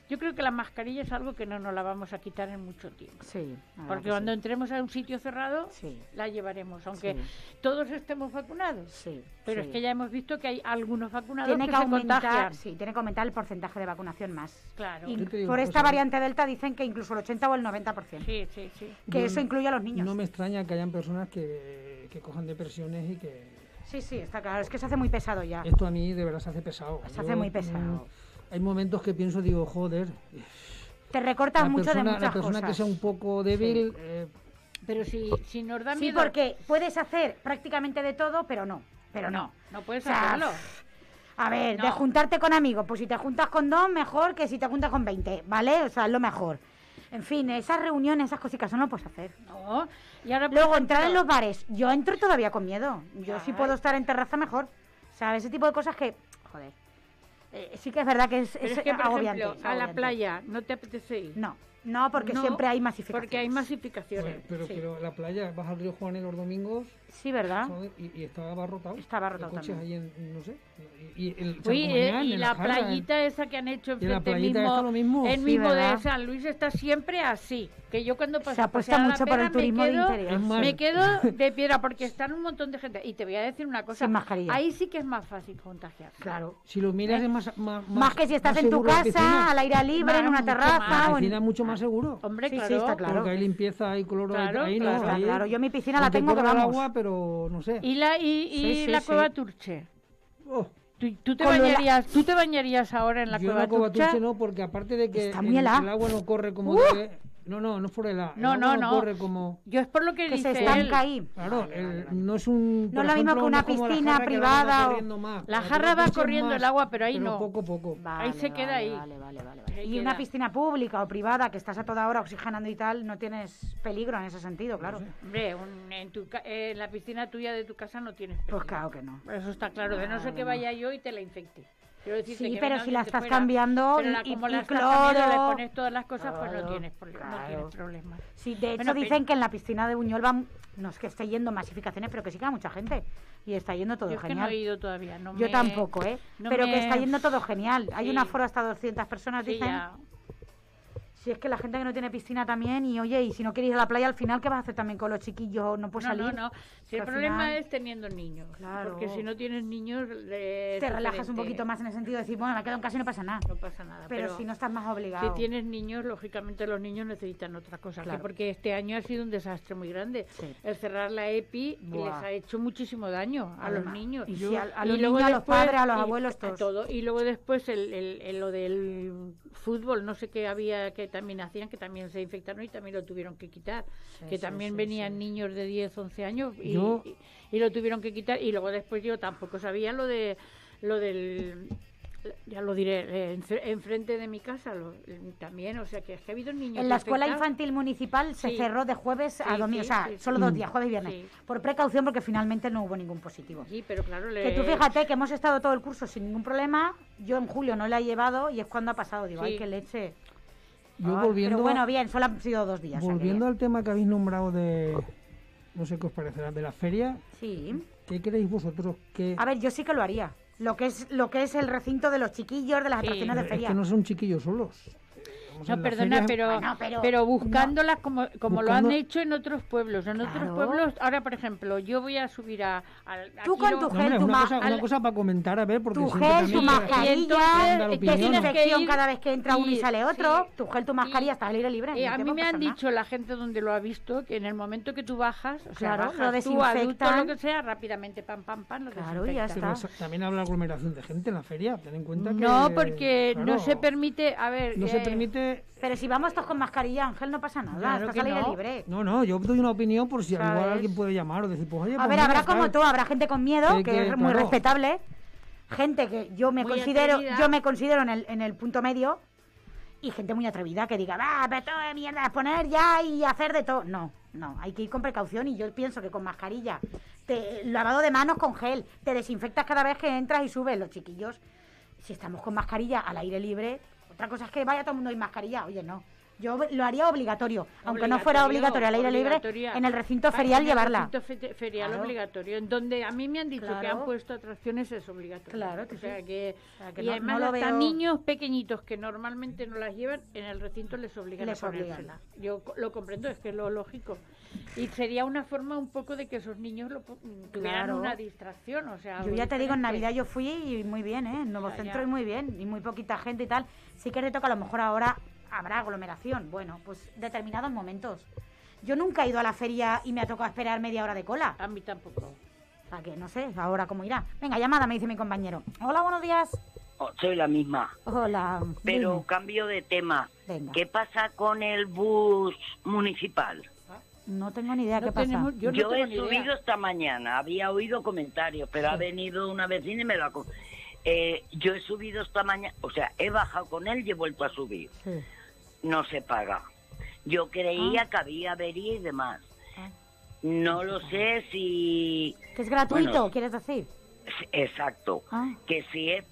Yo creo que la mascarilla es algo que no nos la vamos a quitar en mucho tiempo. Sí. la verdad Porque que cuando sí. entremos a un sitio cerrado, Sí. la llevaremos, aunque Sí. todos estemos vacunados. Sí, Pero sí. es que ya hemos visto que hay algunos vacunados Tiene que, que se aumentar, contagian. sí, tiene que aumentar el porcentaje de vacunación más. Claro. Y Yo te digo por una esta cosa, variante Delta dicen que incluso el ochenta o el noventa por ciento. Sí, sí, sí. Que Yo eso incluye a los niños. No me extraña que hayan personas que, que cojan depresiones y que Sí, sí, está claro. Es que se hace muy pesado ya. esto a mí de verdad se hace pesado. Se hace muy pesado. mm, hay momentos que pienso, digo, joder, Te recortas la mucho persona, de la muchas persona cosas. que sea un poco débil, eh, Pero si, si nos da Sí, miedo... porque puedes hacer prácticamente de todo, pero no. Pero no. No, no puedes O sea, hacerlo. A ver, de No. juntarte con amigos, pues si te juntas con dos, mejor que si te juntas con veinte, ¿vale? O sea, es lo mejor. En fin, esas reuniones, esas cositas, no lo puedes hacer. No. Y ahora, por Luego, ejemplo, entrar en los bares. Yo entro todavía con miedo. Yo sí Ay. puedo estar en terraza mejor. O sea, ese tipo de cosas que, joder, eh, sí que es verdad que es, Pero es es que, por agobiante. ejemplo, es a la agobiante. playa, ¿no te apetece ir? No, no, porque No, siempre hay masificaciones. Porque hay masificaciones. joder, pero, sí. pero la playa, vas al río Juanes los domingos, Sí, ¿verdad? joder, y, y estaba abarrotado. Estaba abarrotado de coches también. ahí en, no sé, y, y el Uy, eh, Chancomañán, y en la Jarra, en- playita esa que han hecho Y la enfrente playita mismo, esta lo mismo. el Sí, mismo ¿verdad? de San Luis está siempre así. Que yo cuando paso Se a apuesta pasear a la mucho por el pera turismo me de quedo, interior. Es más, me quedo de piedra porque están un montón de gente. Y te voy a decir una cosa. Sin mascarilla. Ahí sí que es más fácil contagiar. Claro. Si lo miras ¿Eh? es más, más, Más que si estás más en tu seguro la casa, piscina. al aire libre, en Más, una mucho terraza. más. La o en- piscina es mucho más seguro. Hombre, Sí, sí, claro. está claro. Porque hay limpieza y cloro, Claro, ahí claro. no. Está ahí- claro. Yo mi piscina la aunque tengo que corra el vamos. agua, pero no sé. Y la, y, y Sí, sí, la sí. cueva Turche. Oh, ¿Tú, tú te Con lo de la- bañarías, ¿Tú te bañarías ahora en la yo en cueva la cueva Turche? Turche no, porque aparte de que Está muy el, helada. el agua no corre como ¡Uh! debe. No, no, no es por el agua. No, el no, agua no. corre como. Yo es por lo que, Que dice se estanca él. ahí. Claro, Vale, el- vale, vale. no es un. No por es lo mismo ejemplo, que no una es como la piscina jarra que el agua va privada o- corriendo más. La La jarra cueva va Turche es corriendo más, el agua, pero ahí no. poco a poco. Vale, Ahí se queda vale, ahí. Vale, vale, vale, vale. Ahí Y una queda. piscina pública o privada que estás a toda hora oxigenando y tal, no tienes peligro en ese sentido, claro. Hombre, un- en, tu, ca- eh, en la piscina tuya de tu casa no tienes Pues peligro. claro que no. Eso está claro, de no ser que vaya yo y te la infecte. Quiero decirte Sí, que pero venga si la alguien de estás fuera, cambiando pero la- y- como y la estás cambiando, le cloro. pones todas las cosas, pues no Claro, tienes, pro- no claro. tienes problema. Sí, de hecho Bueno, pero- dicen que en la piscina de Buñol van, no es que esté yendo masificaciones, pero que sí que va mucha gente. Y está yendo todo Yo es que genial. no he ido todavía. No Yo me- tampoco, ¿eh? no pero me- que está yendo todo genial. Hay Sí. un aforo hasta doscientas personas, Sí, dicen. ya. Si es que la gente que no tiene piscina también, y oye, y si no quieres ir a la playa, al final, ¿qué vas a hacer también con los chiquillos? No puedes No, salir. no, no. Si Que el al problema final- es teniendo niños. Claro. Porque si no tienes niños, le- Te es relajas un diferente. poquito más en el sentido de decir, bueno, me quedo en casa y no pasa nada. No pasa nada. Pero, si no estás más obligado. Si tienes niños, lógicamente los niños necesitan otra cosa. que Claro. porque este año ha sido un desastre muy grande. Sí. El cerrar la EPI Buah. les ha hecho muchísimo daño a los Además. niños. Y sí, a- a Y los luego niños, a los después- padres, a los y- abuelos, a todos. todo. Y luego después el, el- el- lo del fútbol, no sé qué había que también hacían, que también se infectaron y también lo tuvieron que quitar. Sí, que sí, también sí, venían sí. niños de diez, once años y, Yo- y, y lo tuvieron que quitar. Y luego después yo tampoco sabía lo de lo del... Ya lo diré, eh, en- enfrente de mi casa lo- también, o sea que es que ha habido niños En la escuela infectados. infantil municipal se Sí. cerró de jueves a Sí, domingo, sí, o sea, sí, solo sí. dos días, jueves y viernes. Sí. Por precaución, porque finalmente no hubo ningún positivo. Sí, pero claro, le... Que tú fíjate que hemos estado todo el curso sin ningún problema. Yo en julio no la he llevado y es cuando ha pasado. Digo, Sí. ay, qué leche. Yo Ay, volviendo, Pero bueno, bien, solo han sido dos días. o sea que volviendo bien. al tema que habéis nombrado de. No sé qué os parecerá, de la feria, Sí. ¿qué creéis vosotros que.? A ver, yo sí que lo haría. Lo que es lo que es el recinto de los chiquillos, de las Sí. atracciones de Es feria. que no son chiquillos solos. Vamos, No, en la perdona, feria- pero, Bueno, pero pero buscándolas como, como lo Buscando- han hecho en otros pueblos. En otros Claro. pueblos, ahora por ejemplo, yo voy a subir a... a- Tú aquí con lo- tu No, gel, hombre, es tu una ma- cosa, una al- cosa para comentar, a ver, porque Tu siempre gel, también- tu y mascarilla, entonces dar te opinión. tienes que desinfección ir cada vez que entra uno y y- sale otro. y- Tu gel, tu mascarilla, y- está al aire libre. Eh, no a te mí va me han pasar nada. dicho la gente donde lo ha visto que en el momento que tú bajas, o sea, Claro, bajas lo tú, desinfectan. adulto, lo que sea, rápidamente pam, pam, pam, lo Claro, y ya desinfectan. está. Pero sa- también habla aglomeración de gente en la feria, ten en cuenta que... No, porque no claro, se permite, a ver... No se eh, permite... Pero si vamos todos con mascarilla, Ángel, no pasa nada. Claro estás que al aire no. libre. No, no, yo doy una opinión por si al igual ¿Sabes? alguien puede llamar o decir, pues oye, A pues ver, mira, habrá como tal. tú, habrá gente con miedo, Que- que, que, es muy claro. respetable. Gente que yo me Muy considero, atrevida. yo me considero en el, en el punto medio. Y gente muy atrevida que diga, va, pero todo de mierda, poner ya y hacer de todo. No, no, hay que ir con precaución y yo pienso que con mascarilla, te, lavado de manos con gel, te desinfectas cada vez que entras y subes. Los chiquillos, si estamos con mascarilla al aire libre, otra cosa es que vaya todo el mundo sin mascarilla. Oye, no, Yo lo haría obligatorio, aunque no fuera obligatorio al aire libre, obligatoria. en el recinto Ah, ferial en el llevarla. recinto fe- ferial Claro. obligatorio, en donde a mí me han dicho que Claro. han puesto atracciones es obligatorio. Claro que o sea sí. que, O sea que y no- además no lo hasta veo- niños pequeñitos que normalmente no las llevan, en el recinto les obligan Les a ponérsela. obligan. Yo co- lo comprendo, es que es lo lógico. Y sería una forma un poco de que esos niños lo, po- tuvieran Claro. una distracción, o sea, Yo algo ya te digo, en diferente. Navidad yo fui y muy bien, ¿eh? En Nuevo Ya, Centro ya. y muy bien, y muy poquita gente y tal. Sí que te toca, a lo mejor ahora habrá aglomeración. Bueno, pues determinados momentos. Yo nunca he ido a la feria y me ha tocado esperar media hora de cola. A mí tampoco. O sea que no sé ahora cómo irá. Venga, llamada, me dice mi compañero. Hola, buenos días. Oh, soy la misma. Hola. Pero dime. cambio de tema. Venga. ¿Qué pasa con el bus municipal? No tengo ni idea No qué pasa. tenemos- yo Yo, no tengo he ni idea. subido esta mañana, había oído comentarios, pero ha venido una vecina y me lo ha... co- Eh, yo he subido esta mañana, o sea, he bajado con él y he vuelto a subir. Sí. No se paga. Yo creía Ah. que había avería y demás. Ah. No lo sé si... Que es gratuito, Bueno. ¿quieres decir? Exacto. Ah. Que si es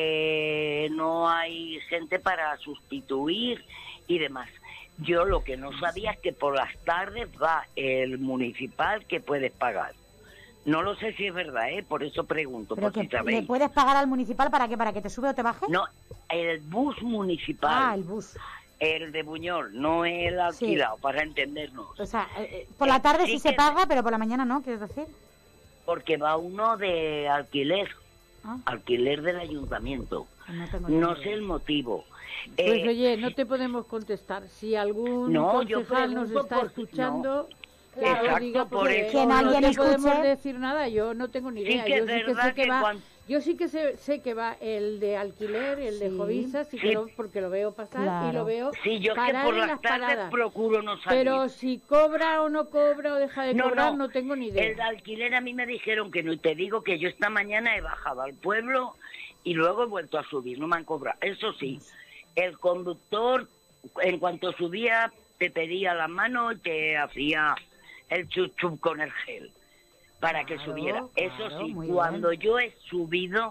porque no hay gente para sustituir y demás. Yo lo que no sabía es que por las tardes va el municipal que puedes pagar. No lo sé si es verdad, ¿eh? Por eso pregunto, Pero por que si sabéis. le puedes pagar al municipal para que para que te sube o te baje. No, el bus municipal, Ah, el bus. el de Buñol, no el alquilado, para entendernos. O sea, eh, eh, por la tarde sí, sí se que- paga, pero por la mañana no, ¿quieres decir? Porque va uno de alquiler, Ah, alquiler del ayuntamiento. no tengo ni No idea. sé el motivo. Pues Eh, oye, no te podemos contestar. Si algún No, yo concejal nos pregunto está por- escuchando, no. que lo Exacto, diga, por porque eso. Que no alguien te escuche. podemos decir nada, yo no tengo ni Sí idea. que yo es sí que verdad sé que, que va, cuan- yo sí que sé, sé que va el de alquiler, el de Sí. Jovisa, sí Sí. que lo- porque lo veo pasar y Claro. lo veo Sí, yo es que parar por en las las tardes paradas. procuro no salir. Pero si cobra o no cobra o deja de No, cobrar, no. no, tengo ni idea. El de alquiler a mí me dijeron que no, y te digo que yo esta mañana he bajado al pueblo y luego he vuelto a subir, no me han cobrado. Eso sí, el conductor, en cuanto subía, te pedía la mano y te hacía el chup chup con el gel para que Claro, subiera. Eso claro, sí, muy cuando bien. yo he subido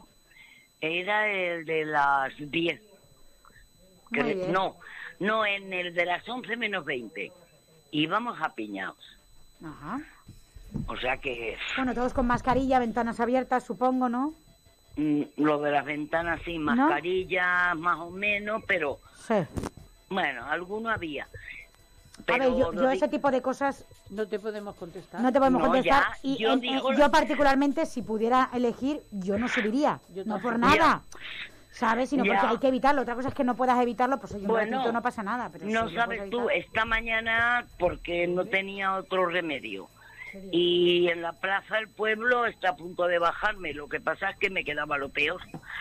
era el de las diez. Muy Cre- bien. No, no, en el de las once menos veinte. Íbamos apiñados. Ajá. O sea que Bueno, todos con mascarilla, ventanas abiertas, supongo, ¿no? mm, lo de las ventanas sí, ¿No? mascarillas más o menos, pero Sí. bueno, alguno había. A Pero ver, yo, lo yo di- ese tipo de cosas No te podemos contestar. no te podemos No, contestar. ya, y yo en- digo- en- yo particularmente, si pudiera elegir, yo no subiría. Yo no por tampoco. nada. ¿Sabes? Sino Ya. porque hay que evitarlo. Otra cosa es que no puedas evitarlo, pues oye, un Bueno, ratito no pasa nada. Pero no si lo sabes puedes tú, evitar, esta mañana porque no tenía otro remedio. sería. Y en la plaza del pueblo está a punto de bajarme. Lo que pasa es que me quedaba lo peor.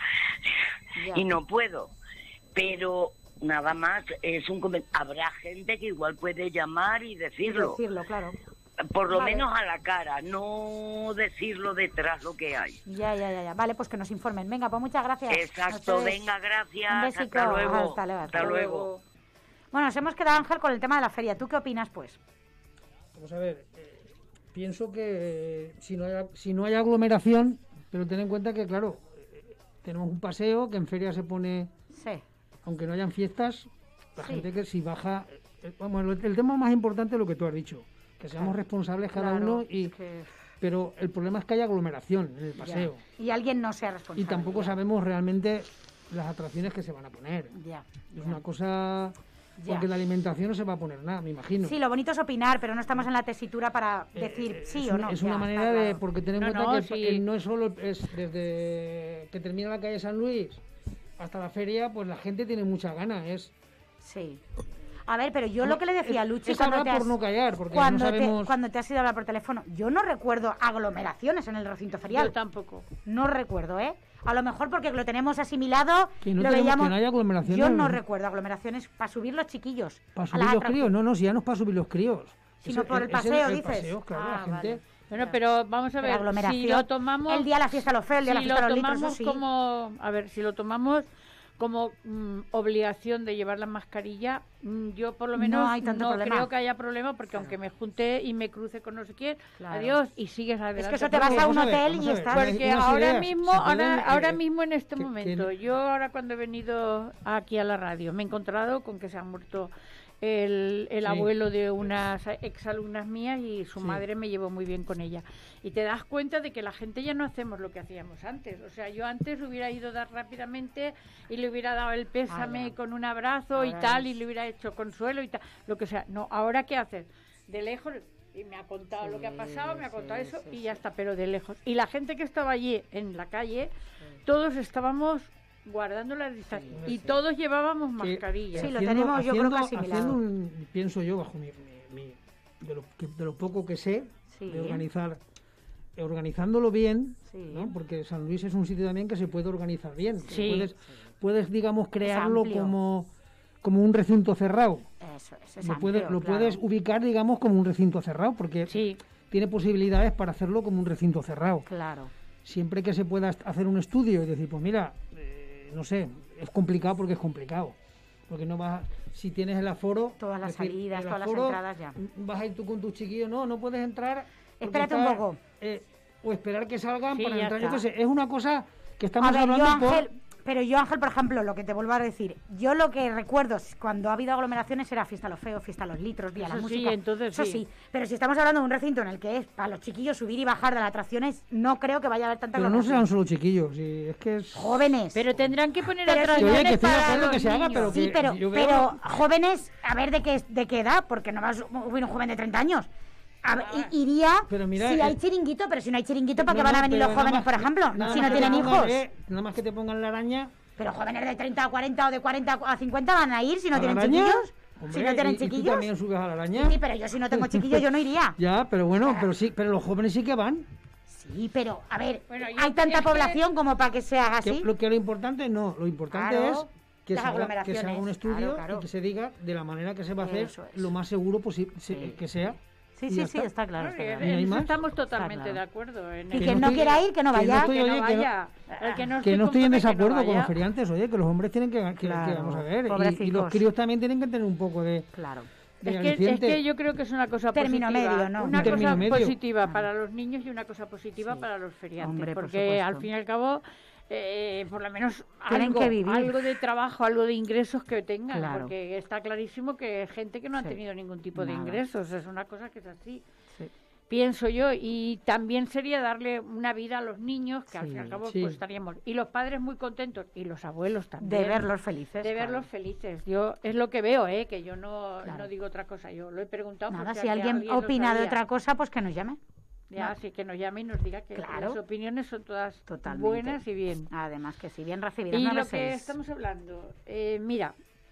Ya. Y no puedo. Pero nada más es un comen- habrá gente que igual puede llamar y decirlo. Decirlo, claro. Por lo Vale. menos a la cara, no decirlo detrás lo que hay. Ya, ya, ya, ya. Vale, pues que nos informen. Venga, pues muchas gracias. A Exacto, ustedes. venga, gracias. Un besito. Hasta luego. Hasta luego, hasta luego. Bueno, nos hemos quedado, Ángel, con el tema de la feria. ¿Tú qué opinas, pues? Vamos a ver, eh, pienso que eh, si no, hay, si no hay aglomeración, pero ten en cuenta que, claro, eh, tenemos un paseo que en feria se pone, Sí. aunque no hayan fiestas, la Sí. gente que si baja... eh, vamos, el, el tema más importante es lo que tú has dicho, que seamos Claro. responsables cada Claro, uno, y es que- pero el problema es que hay aglomeración en el paseo. Y alguien no sea responsable. Y tampoco ya. sabemos realmente las atracciones que se van a poner. Ya. Es ya. una cosa... Ya. Porque la alimentación no se va a poner nada, me imagino. Sí, lo bonito es opinar, pero no estamos en la tesitura para Eh, decir eh, sí es o una- no. Es ya, una está manera de... claro. Porque ten en No, cuenta no, que, el- sí. que no es solo es desde que termina la calle San Luis hasta la feria, pues la gente tiene muchas ganas. Es, Sí. A ver, pero yo lo que le decía a es- Luchi es cuando hablar te por has, no callar, porque cuando, no te, sabemos... cuando te has ido a hablar por teléfono, yo no recuerdo aglomeraciones en el recinto ferial. Yo tampoco. No recuerdo, ¿eh? A lo mejor porque lo tenemos asimilado, Que no lo tenemos- veíamos... que no hay aglomeraciones. Yo no recuerdo aglomeraciones para subir los chiquillos. Para a subir las los atracciones. críos, no, no, si ya no es para subir los críos. Sino Es- por el es paseo, el dices. paseo, claro, Ah, la gente... vale. Bueno, pero vamos a Pero ver, aglomeración, si lo tomamos... el día de la fiesta de los feos, el día de si la fiesta de lo los litros, tomamos eso sí. como... A ver, si lo tomamos como mm, obligación de llevar la mascarilla, mm, yo por lo No menos hay tanto no problema. creo que haya problema, porque Claro. aunque me junte y me cruce con no sé quién, Claro. adiós, y sigues adelante. Es que eso te Porque- vas a un Vamos a ver, hotel vamos y a ver, estás... una- Porque unas ahora ideas, mismo, se ahora, pueden, ahora eh, mismo en este que- que momento, no- yo ahora cuando he venido aquí a la radio, me he encontrado con que se han muerto el, el Sí. abuelo de unas exalumnas mías y su Sí. madre me llevó muy bien con ella. Y te das cuenta de que la gente ya no hacemos lo que hacíamos antes. O sea, yo antes hubiera ido a dar rápidamente y le hubiera dado el pésame Ah, ya. con un abrazo y Ahora tal, es- y le hubiera hecho consuelo y tal, lo que sea. No, ahora ¿qué haces? De lejos, y me ha contado lo que ha pasado, me ha contado sí, eso sí, y sí. ya está, pero de lejos. Y la gente que estaba allí en la calle, todos estábamos guardando la distancia y todos llevábamos Que- mascarillas. Sí, lo haciendo- tenemos, yo creo que haciendo- asimilado. haciendo un- pienso yo, bajo mi, mi- mi- de, lo, que- de lo poco que sé Sí. de organizar, eh, organizándolo bien, Sí. ¿no? Porque San Luis es un sitio también que se puede organizar bien. que Sí. Puedes, puedes, digamos, crearlo amplio. como, como un recinto cerrado. Eso es, es Lo, puedes, amplio, lo claro. puedes ubicar, digamos, como un recinto cerrado, porque Sí, tiene posibilidades para hacerlo como un recinto cerrado. Claro. Siempre que se pueda est- hacer un estudio y decir, pues mira, eh, no sé, es complicado porque es complicado. Porque no vas, si tienes el aforo... Todas las es decir, salidas, el todas las aforo, entradas ya. Vas a ir tú con tus chiquillos, no, no puedes entrar... porque Espérate un está, poco. eh, o esperar que salgan Sí, para ya entrar. está. Entonces, es una cosa que estamos A ver, hablando yo por... Ángel, pero yo Ángel, por ejemplo, lo que te vuelvo a decir, yo lo que recuerdo es cuando ha habido aglomeraciones era fiesta a los feos, fiesta a los litros, día la Eso sí, música. entonces Eso sí. sí, pero si estamos hablando de un recinto en el que es para los chiquillos subir y bajar de las atracciones, no creo que vaya a haber tanta Pero no serán aglomeración. solo chiquillos, sí, es que es... Jóvenes. pero tendrán que poner Pero sí, atracciones oye, que estoy de para acuerdo los que se haga, niños. pero Sí, que pero, yo veo- pero jóvenes, a ver de qué, de qué edad, porque no va a subir un joven de treinta años. A ver, i- iría Pero mira, si eh, hay chiringuito, pero si no hay chiringuito, ¿para No, qué van a no, venir pero los nada jóvenes, más por que- ejemplo? nada Si más no que te tienen pongan, hijos. eh, nada más que te pongan la araña... Pero jóvenes de treinta o cuarenta o de cuarenta a cincuenta van a ir si no ¿a la tienen araña? chiquillos. Hombre, si no tienen y- y tú chiquillos. también subes a la araña. Sí, pero yo si no tengo chiquillos yo no iría. Ya, pero bueno, pero sí, pero los jóvenes sí que van. Sí, pero a ver, Bueno, yo- hay tanta es que- población como para que se haga Que así. lo que lo importante no, lo importante Claro, es que las se, haga, que se haga aglomeraciones, un estudio claro, claro. y que se diga de la manera que se va a hacer Eso es. lo más seguro posible Sí. que sea. Sí, y sí, ya sí, está. está claro. No, está en- claro. ¿Y en hay eso más? estamos totalmente claro. de acuerdo. En Y el- que no no estoy- quiera ir, que no que no vaya. estoy- que oye, no que no- vaya. El que no, Que esté no estoy en conforme, que no desacuerdo con vaya. los feriantes, oye, que los hombres tienen que, que- que Claro, vamos a ver. Y- Y, los pobrecicos. críos también tienen que tener un poco de, Claro. de Es que, es aliciente. que yo creo que es una cosa Término positiva. medio, ¿no? Una Un término cosa medio. positiva Ah. para los niños y una cosa positiva Sí. para los feriantes. Hombre, por porque supuesto. al fin y al cabo, eh, por lo menos Tienen algo, que vivir. algo de trabajo, algo de ingresos que tengan. Claro. Porque está clarísimo que hay gente que no ha Sí. tenido ningún tipo de Nada. ingresos. Es una cosa que es así. Sí. Pienso yo, y también sería darle una vida a los niños, que al Sí, fin y al cabo sí. pues estaríamos, y los padres muy contentos, y los abuelos también. De verlos felices. De claro. verlos felices. Yo es lo que veo, ¿eh? Que yo no, Claro. no digo otra cosa. Yo lo he preguntado. por Nada, si si alguien lo opina de sabía. otra cosa, pues que nos llame. Ya, No. así que nos llame y nos diga que Claro. las opiniones son todas Totalmente. buenas y bien. Además que si bien recibidas, Y nueve lo que seis. estamos hablando, eh, mira,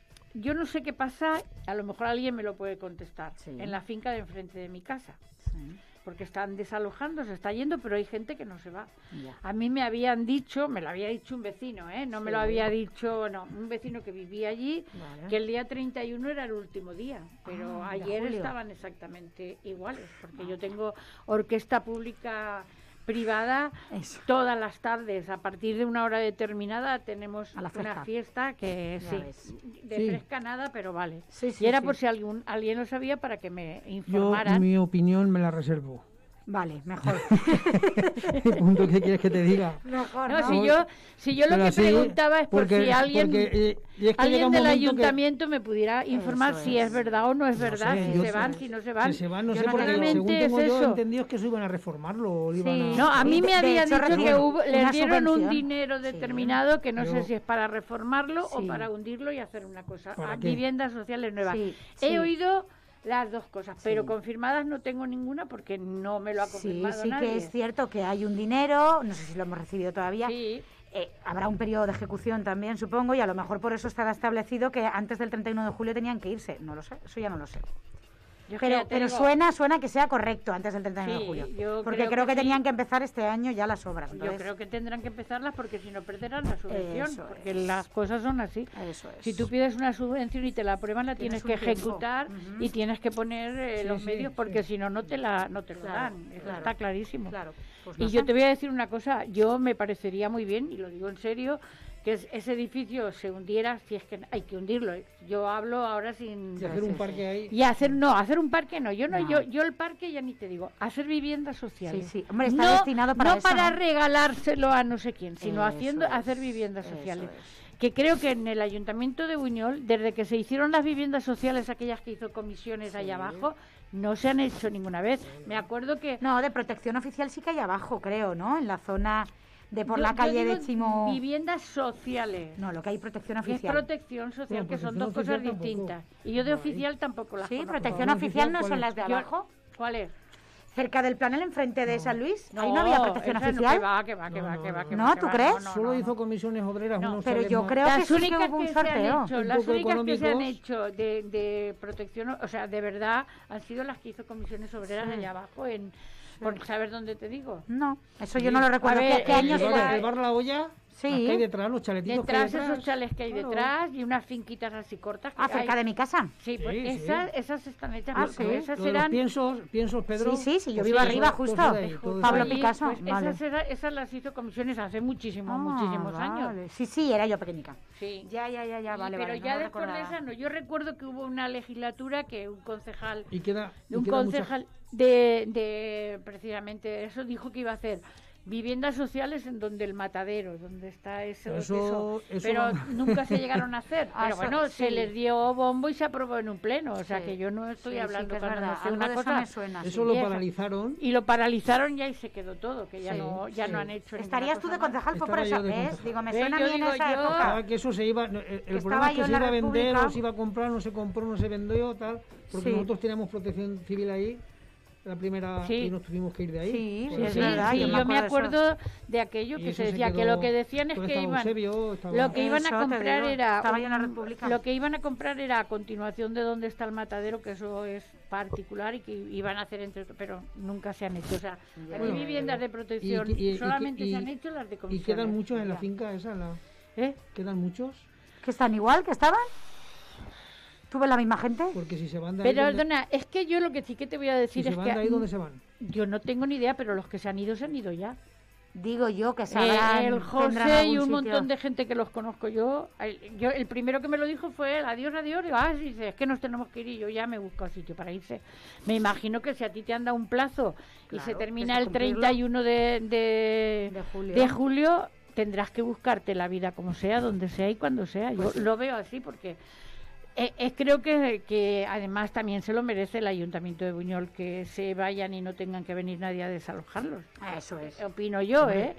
yo no sé qué pasa, a lo mejor alguien me lo puede contestar, Sí. en la finca de enfrente de mi casa, Sí, porque están desalojando, se está yendo, pero hay gente que no se va. ya. A mí me habían dicho, me lo había dicho un vecino, ¿eh? No me lo Sí. había dicho, no, un vecino que vivía allí, Vale. que el día treinta y uno era el último día, pero Ah, de ayer julio. estaban exactamente iguales, porque yo tengo orquesta pública privada Eso. todas las tardes, a partir de una hora determinada tenemos A la fresca. una fiesta que Ya sí, ves. de Sí. fresca nada, pero vale. Sí, sí, y era sí. por si algún, alguien lo sabía para que me Yo informaran. mi opinión me la reservo. Vale, mejor. Punto, ¿qué quieres que te diga? mejor, No, ¿no? si yo, si yo lo Pero que así, preguntaba es por porque- si alguien, porque, eh, y es que llega alguien un del momento que- ayuntamiento me pudiera informar Eso si es. es verdad o no es No verdad, sé, si yo se sé. van, si no se van. Si se van, no Yo sé, no porque tengo- según Realmente tengo es yo eso. entendido es que eso iban a reformarlo o lo iban Sí. a... No, a mí De- me de había hecho, dicho que reciben hubo- les una dieron un subvención. dinero Sí. determinado que no Yo- sé si es para reformarlo Sí. o para hundirlo y hacer una cosa. ¿Para a qué? viviendas sociales nuevas. Sí, He sí. oído las dos cosas, pero Sí. confirmadas no tengo ninguna porque no me lo ha Sí, confirmado sí nadie. que es cierto que hay un dinero, no sé si lo hemos recibido todavía. Sí. Eh, habrá un periodo de ejecución también, supongo, y a lo mejor por eso estará establecido que antes del treinta y uno de julio tenían que irse. No lo sé, eso ya no lo sé. Yo es que Pero, ya te pero digo- suena suena que sea correcto antes del treinta y uno Sí, de julio. yo Porque creo creo, que que, sí. tenían que empezar este año ya las obras. Yo entonces- creo que tendrán que empezarlas porque si no perderán la subvención, Eso porque es. las cosas son así. Eso es. Si tú pides una subvención y te la aprueban, la Tienes tienes, que un tiempo. ejecutar Ujú. y tienes que poner eh, Sí, los sí, medios sí. porque si no, no te la no te lo Claro, dan. Eso claro. está clarísimo. Claro. pues Y no yo sé. te voy a decir una cosa, yo me parecería muy bien, y lo digo en serio, que es- ese edificio se hundiera, si es que hay que hundirlo. ¿eh? Yo hablo ahora sin... Y hacer Sí, un sí, parque ahí... Y hacer, no, hacer un parque no, yo no, No. yo yo el parque ya ni te digo, hacer viviendas sociales. Sí, sí. Hombre, está no, destinado para no eso, para ¿no? regalárselo a no sé quién, sino Eso haciendo es, hacer viviendas eso sociales. es. que creo que en el Ayuntamiento de Buñol, desde que se hicieron las viviendas sociales, aquellas que hizo comisiones allá abajo, no se han hecho ninguna vez. Me acuerdo que... No, de protección oficial sí que hay abajo, creo, ¿no? En la zona de por yo- la yo calle digo de Chimo... viviendas sociales. No, lo que hay protección Es oficial. protección social, No, que son protección dos cosas oficial tampoco. distintas. Y yo de No hay. oficial tampoco las Sí, conozco. protección ¿Cuál oficial no es? son las de Yo- abajo. ¿Cuál es? Cerca del planel enfrente de San Luis, ahí no había protección esa no, oficial. que va, que va, que No, va, no, que va, no. que No, va, que ¿tú va, crees? no, no, Solo no. hizo comisiones obreras, No, unos pero sales yo más- creo que Las sí que únicas hubo un que se han sorteo. hecho, Un las poco únicas que se han económicos. hecho de, de protección, o sea, de verdad, han sido las que hizo comisiones obreras Sí. allá abajo, en por saber dónde te digo. No, eso yo no lo recuerdo. A ver, ¿Qué, qué el años el, bar, era? el bar La Olla, Sí. las que hay detrás, los chaletitos que hay Detrás detrás. esos chales que hay Claro. detrás y unas finquitas así cortas. Que Ah, cerca hay. de mi casa. Sí, pues Sí, sí. esas, esas están hechas. Ah, por- sí. Esas Lo de los eran... piensos, piensos, Pedro. Sí, sí, sí, yo pues vivo eso- arriba, todo justo. eso de ahí, todo eso Pablo de ahí. Picasso. Pues vale. esas, era- esas las hizo comisiones hace muchísimos, Ah, muchísimos vale. años. Sí, sí, era yo pequeñica. Sí. Ya, ya, ya, ya, Y- vale, pero vale. no ya lo después de recordaba. esa no. Yo recuerdo que hubo una legislatura que un concejal, Y queda, y un queda mucha- concejal de, de precisamente eso dijo que iba a hacer viviendas sociales en donde el matadero, donde está eso, Eso- eso. eso pero va- nunca se llegaron a hacer. Ah, Pero eso- bueno, sí. se les dio bombo y se aprobó en un pleno, o sea Sí. que yo no estoy Sí, sí, hablando que es cuando verdad. no sé Algo una de eso cosa. me suena, sí. Eso lo Y eso. paralizaron. Y lo paralizaron ya y se quedó todo, que ya Sí, no ya sí. no han hecho ninguna Estarías tú cosa de más. concejal, fue por Estaba eso, yo de ¿ves? concejal. Digo, me ¿Ves? suena a Yo mí en digo esa yo- época. Ah, que eso se iba, no, el, el Estaba problema es yo que en se la iba a vender, República. o se iba a comprar, no se compró, no se vendió, tal, porque Sí. nosotros teníamos protección civil ahí, la primera, Sí. y nos tuvimos que ir de ahí. Sí, Por sí, eso. es Sí, verdad, sí, yo me yo me acuerdo de acuerdo de aquello Y que eso se se decía que quedó- lo que decían es todo que estaba iban Eusebio, estaba- lo que iban Eso a te comprar digo, era estaba yo en la un- República. lo que iban a comprar era a continuación de donde está el matadero, que eso es particular y que iban a hacer entre otros, pero nunca se han hecho, o sea, Ya, aquí ya, viviendas ya. de protección Y- y- y- solamente y- se han hecho las de Y comisiones. quedan muchos en la Ya. finca esa, la, ¿Eh? quedan muchos, ¿Que están igual que estaban? ¿Tuve la misma gente? porque si se van de ahí, Pero, ¿dónde- Dona, es que yo lo que sí que te voy a si decir se es van que de ahí, ¿dónde se van? yo no tengo ni idea, pero los que se han ido se han ido ya. Digo yo que Eh, sabrán. el tendrán José y algún un sitio. montón de gente que los conozco yo. El, yo, el primero que me lo dijo fue el adiós, adiós. Digo, ah, sí, dice, es que nos tenemos que ir y yo ya me busco sitio para irse. Me imagino que si a ti te han dado un plazo y Claro, se termina tienes el que cumplirlo. treinta y uno de, de, De julio. de julio, tendrás que buscarte la vida como sea, donde sea y cuando sea. Yo Pues lo veo así porque eh, eh, creo que, que además también se lo merece el Ayuntamiento de Buñol que se vayan y no tengan que venir nadie a desalojarlos. Eso es. Opino yo, Hombre. ¿eh?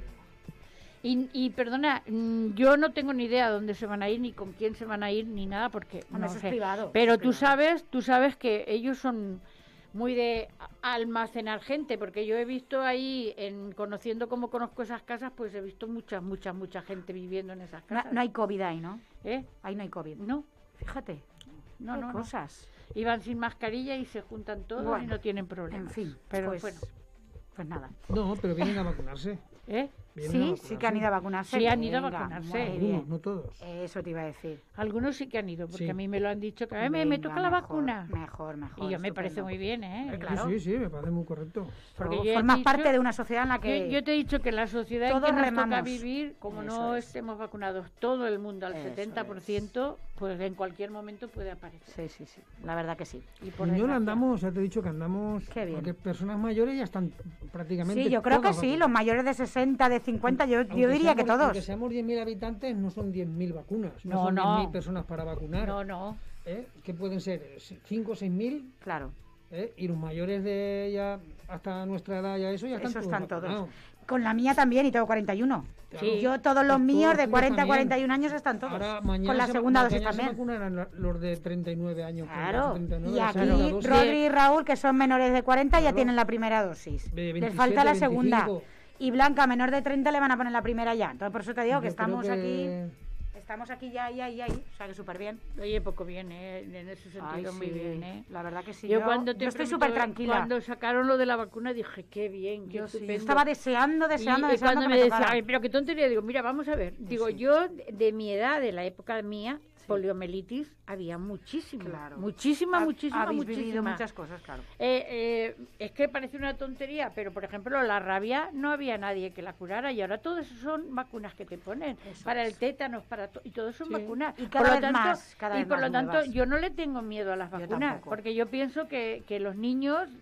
Y, y perdona, mm, yo no tengo ni idea dónde se van a ir, ni con quién se van a ir, ni nada, porque Hombre, no eso es sé. privado, Pero es tú privado. sabes, tú sabes que ellos son muy de a- almacenar gente, porque yo he visto ahí, en conociendo cómo conozco esas casas, pues he visto mucha, mucha, mucha gente viviendo en esas No, casas. no hay COVID ahí, ¿no? ¿Eh? Ahí no hay COVID. No, Fíjate. no, qué no, no. cosas. Iban sin mascarilla y se juntan todos y Bueno, no tienen problemas. En fin, pero pues, bueno, pues nada. No, pero vienen a vacunarse. ¿eh? Vienen a Sí, vacunarse. sí que han ido a vacunarse. Sí, han ido a Venga, vacunarse. muy Algunos, bien. no todos. Eso te iba a decir. Algunos sí que han ido, porque Sí. a mí me lo han dicho que a mí me, me Venga, toca la mejor, vacuna. Mejor, mejor. Y yo me parece estupendo. muy bien, ¿eh? Eh, claro. Sí, sí, sí, me parece muy correcto. Porque Pero yo he formas dicho- parte de una sociedad en la que... Yo, yo te he dicho que en la sociedad en todos que nos toca remamos. vivir, como Eso no es. estemos vacunados todo el mundo al Eso setenta por ciento, pues en cualquier momento puede aparecer. Sí, sí, sí. La verdad que sí. Y por Buñol desgracia- andamos, ya te he dicho que andamos, Qué bien. porque personas mayores ya están prácticamente Sí, yo creo que todas sí. Los vacunadas. mayores de sesenta, de cincuenta, yo, yo Aunque diría que seamos- Aunque todos. seamos diez mil habitantes, no son diez mil vacunas. No, No, son no. diez mil personas para vacunar. No, no. ¿eh? ¿Qué pueden ser? ¿cinco o seis mil? Claro. ¿eh? Y los mayores de ya hasta nuestra edad, ya eso, ya están Eso todos están todos. vacunados. Con la mía también, y tengo cuarenta y uno. Sí. Yo, todos los Pues míos todos de tuyos cuarenta a también. cuarenta y uno años están todos. Ahora, mañana Con la se- segunda dosis mañana se también. vacunarán la- los de treinta y nueve años. con la Claro. treinta y nueve, Y la aquí segunda dosis. Rodri y Raúl, que son menores de cuarenta, ya Claro. tienen la primera dosis. De Les veintisiete, falta la segunda. veinticinco. Y Blanca, menor de treinta, le van a poner la primera ya. Entonces, por eso te digo que Yo estamos creo aquí... que- Estamos aquí ya, ya, ya, o sea que súper bien. Oye, poco bien, ¿eh? En ese sentido, Ay, muy sí, bien, ¿eh? La verdad que sí. yo, Yo, cuando te yo estoy pregunto- súper tranquila. Cuando sacaron lo de la vacuna dije, qué bien, qué Yo, sí, yo estupendo. estaba deseando, deseando, y, y deseando cuando que me me decía, tocara. ay, pero qué tontería, digo, mira, vamos a ver. Digo, sí. yo de, de mi edad, de la época mía, poliomielitis, había muchísima, Claro. muchísima, Ha- muchísima, Habéis vivido muchísima. muchas cosas, claro. Eh, eh, es que parece una tontería, pero por ejemplo la rabia no había nadie que la curara y ahora todo eso son vacunas que te ponen Eso para es. el tétanos, para to- y todo son Sí. vacunas. Y cada por lo vez tanto, más, cada y vez por más lo tanto nuevas. yo no le tengo miedo a las Yo vacunas, tampoco. porque yo pienso que, que los niños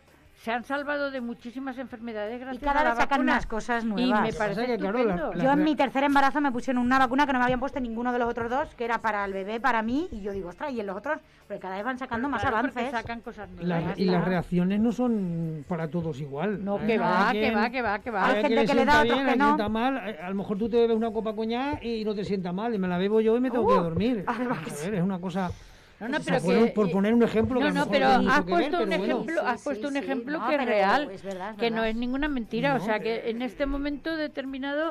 se han salvado de muchísimas enfermedades gracias Y cada a la vez sacan vacuna. más cosas Y nuevas. me Lo que parece pasa es que, claro, estupendo. la- Yo en mi tercer embarazo me pusieron una vacuna que no me habían puesto ninguno de los otros dos, que era para el bebé, para mí, y yo digo, ostras, y en los otros, porque cada vez van sacando más Claro, porque avances. sacan cosas Las- nuevas. y las está. reacciones no son para todos igual. No, Hay- que hay va, que quien- va, que va, que va. Hay hay gente quien que le da, sienta otros bien, que hay no. quien está mal. A a lo mejor tú te bebes una copa coñac y no te sienta mal, y me la bebo yo y me tengo Uh, que dormir. a ver, A ver, es una cosa... No, no, o sea, pero por, que- por poner un ejemplo que No, a lo no, mejor pero tiene mucho has que ver, puesto un pero bueno. ejemplo, Sí, has sí, puesto un sí, ejemplo no, que es pero real, es verdad, es que no verdad. es ninguna mentira. O No, sea, eh, que en este momento determinado,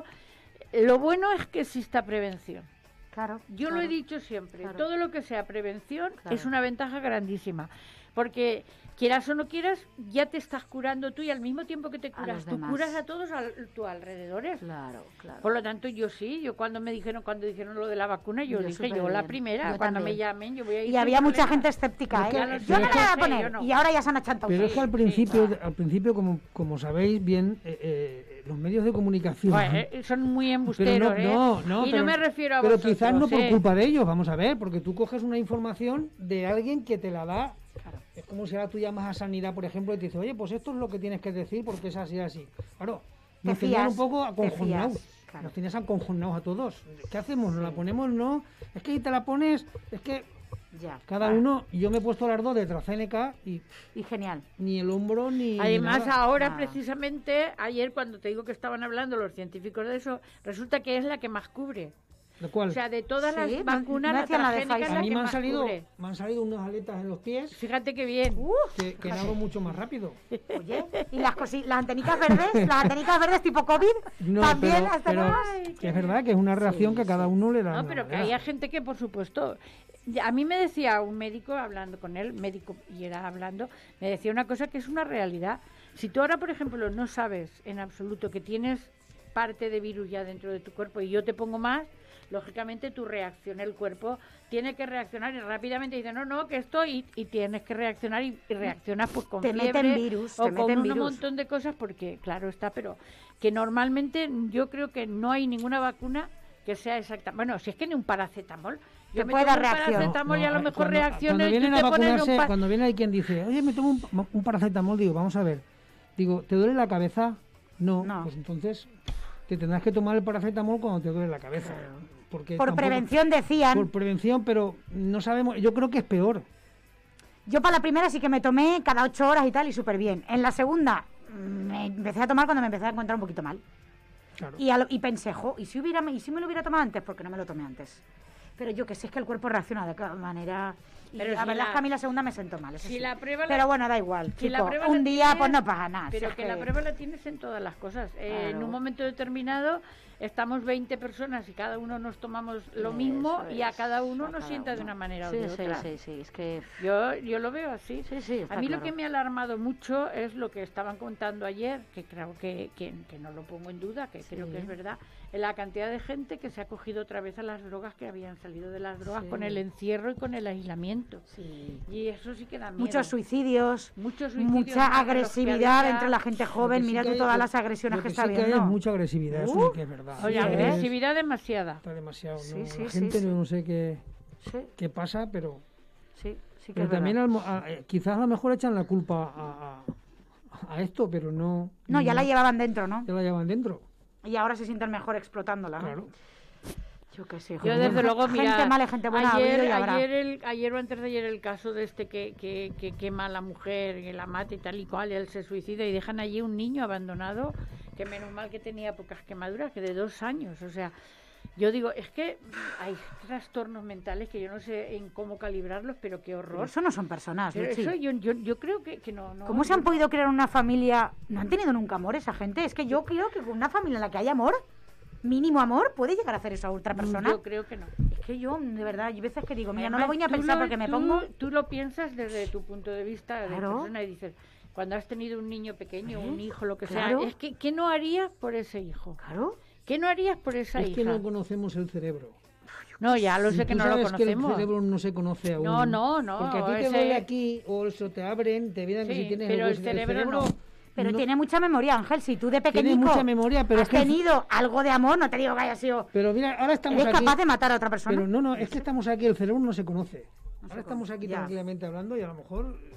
lo bueno es que exista prevención. Claro. Yo claro. lo he dicho siempre, claro. todo lo que sea prevención Claro. es una ventaja grandísima, porque quieras o no quieras, ya te estás curando tú y al mismo tiempo que te A curas, los tú demás. curas a todos a tu alrededores. Claro, claro. Por lo tanto, yo sí, yo cuando me dijeron, cuando dijeron lo de la vacuna, yo, Yo dije, yo súper la bien. primera, Yo cuando también. me llamen, yo voy a ir Y sin había mucha problema. gente escéptica, Pero ¿eh? es que- Yo pero no es la voy a que- poner. yo no. Y ahora ya se han achantado. Pero es Sí. que al principio, al principio como, como sabéis bien, eh, eh, los medios de comunicación... Bueno, eh, son muy pero embusteros, no, ¿eh? no, no, y pero, no me refiero a pero vosotros, quizás no por ¿eh? culpa de ellos, vamos a ver, porque tú coges una información de alguien que te la da. Es como si ahora tú llamas a Sanidad, por ejemplo, y te dice, oye, pues esto es lo que tienes que decir porque es así, así. Claro, Te nos tenían fías, un poco te aconjonados. fías, claro. Nos tienes aconjonados a todos. ¿Qué hacemos? ¿Nos la ponemos? No. Es que ahí te la pones, es que Ya. cada uno, yo me he puesto las dos de AstraZeneca y Y genial. ni el hombro ni. Además, ni nada. ahora Nada. precisamente, ayer cuando te digo que estaban hablando los científicos de eso, resulta que es la que más cubre. ¿De cuál? O sea, de todas Sí, las no- vacunas, no la decían la de AstraZeneca es Pfizer. la a mí que me han más salido, cubre. me han salido unas aletas en los pies Fíjate qué bien. que, que nado mucho más rápido. Oye, y las, cosi- las antenicas verdes, las antenicas verdes tipo COVID, No, también pero, las pero tenemos. que es verdad que es una reacción que cada uno le da. No, una pero que manera. hay gente que, por supuesto, a mí me decía un médico, hablando con él, médico, y era hablando, me decía una cosa que es una realidad. Si tú ahora, por ejemplo, no sabes en absoluto que tienes parte de virus ya dentro de tu cuerpo y yo te pongo más, lógicamente tu reacción, el cuerpo tiene que reaccionar y rápidamente dice, no, no, que esto, y, y tienes que reaccionar y, y reaccionas pues con Te fiebre meten virus, o te con meten un virus. montón de cosas, porque claro está, pero que normalmente yo creo que no hay ninguna vacuna que sea exacta. Bueno, si es que ni un paracetamol. Yo Te me puede tomo dar un reacción. paracetamol y a lo eh, mejor cuando, reacciona cuando y tú vienen te a pones vacunarse, un pa- cuando viene hay quien dice, oye, me tomo un, un paracetamol, digo, vamos a ver. Digo, ¿te duele la cabeza? No. No. Pues entonces te tendrás que tomar el paracetamol cuando te duele la cabeza. Porque Por tampoco- prevención decían. Por prevención, pero no sabemos, yo creo que es peor. Yo para la primera sí que me tomé cada ocho horas y tal, y súper bien. En la segunda mm, me empecé a tomar cuando me empecé a encontrar un poquito mal. Claro. Y, a lo- y pensé, jo, ¿y si, hubiera, ¿y si me lo hubiera tomado antes? Porque no me lo tomé antes. Pero yo que sé, es que el cuerpo reacciona de cada manera. Y Pero la si verdad la- es que a mí la segunda me sentó mal. Eso si sí. la prueba la- Pero bueno, da igual. Si la chico. prueba Un la día tienes, pues no pasa nada. si Pero es que, la prueba la tienes en todas las cosas. Eh, en Claro. un momento determinado estamos veinte personas y cada uno nos tomamos lo Eso mismo y a es, cada uno a nos cada sienta de uno. una manera Sí, o de sí, otra. sí, sí, es que... Yo, yo lo veo así. Sí, sí, está a mí lo claro. que me ha alarmado mucho es lo que estaban contando ayer, que creo que, que, que no lo pongo en duda, que creo que es verdad, en la cantidad de gente que se ha cogido otra vez a las drogas, que habían salido de las drogas Sí. con el encierro y con el aislamiento. Sí. Y eso sí que da miedo. Muchos suicidios, Muchos suicidios mucha más de los que agresividad había. entre la gente joven. Lo que sí Mira que tú hay- todas lo- las agresiones lo que, que está sí que hay viendo. es mucha agresividad, eso Uh, sí que es verdad. Oye, Sí, es- agresividad demasiada. Está demasiado. Sí, ¿no? sí, La sí, gente sí. no sé qué, Sí, qué pasa, pero, sí, sí que pero es también verdad. al mo- a- eh, quizás a lo mejor echan la culpa a, a- a esto, pero no. No, ya la llevaban dentro, ¿no? ya la llevan dentro. Y ahora se sienten mejor explotándola, ¿no? Claro. Yo qué sé. Yo joder. desde luego, gente mira, mala y gente buena ha ayer, habido y habrá. ayer, el, ayer o antes de ayer el caso de este que, que, que quema a la mujer, que la mata y tal y cual, él se suicida y dejan allí un niño abandonado, que menos mal que tenía pocas quemaduras, que de dos años, o sea, yo digo, es que hay trastornos mentales que yo no sé en cómo calibrarlos, pero qué Pero horror. eso no son personas, Pero Luchi. eso yo, yo, yo creo que, que no, no. ¿Cómo se han podido crear una familia? ¿No han tenido nunca amor esa gente? Es que yo creo que con una familia en la que hay amor, mínimo amor, puede llegar a hacer eso a otra persona. Yo creo que no. Es que yo, de verdad, hay veces que digo, mira, no Además, lo voy ni a tú pensar lo- porque me tú- pongo... Tú lo piensas desde tu punto de vista de Claro. persona y dices, cuando has tenido un niño pequeño, ¿Eh? un hijo, lo que Claro. sea, es que ¿qué no harías por ese hijo? Claro. ¿Qué no harías por esa Es hija? que no conocemos el cerebro. No, ya lo Y sé que tú no lo sabes que el conocemos. cerebro no se conoce aún. No, no, no, Porque a ti te ese- duele aquí o eso te abren, te vienen que Sí, si tienes pero el hueso- cerebro no. Pero no- tiene mucha memoria, Ángel. Si tú de Tiene pequeñico mucha memoria, pero has es que el- tenido algo de amor, no te digo que haya sido... Pero mira, ahora estamos Eres aquí. capaz de matar a otra persona. Pero no, no, es que estamos aquí, el cerebro no se conoce. No se Ahora estamos conoce, aquí ya. tranquilamente hablando y a lo mejor eh,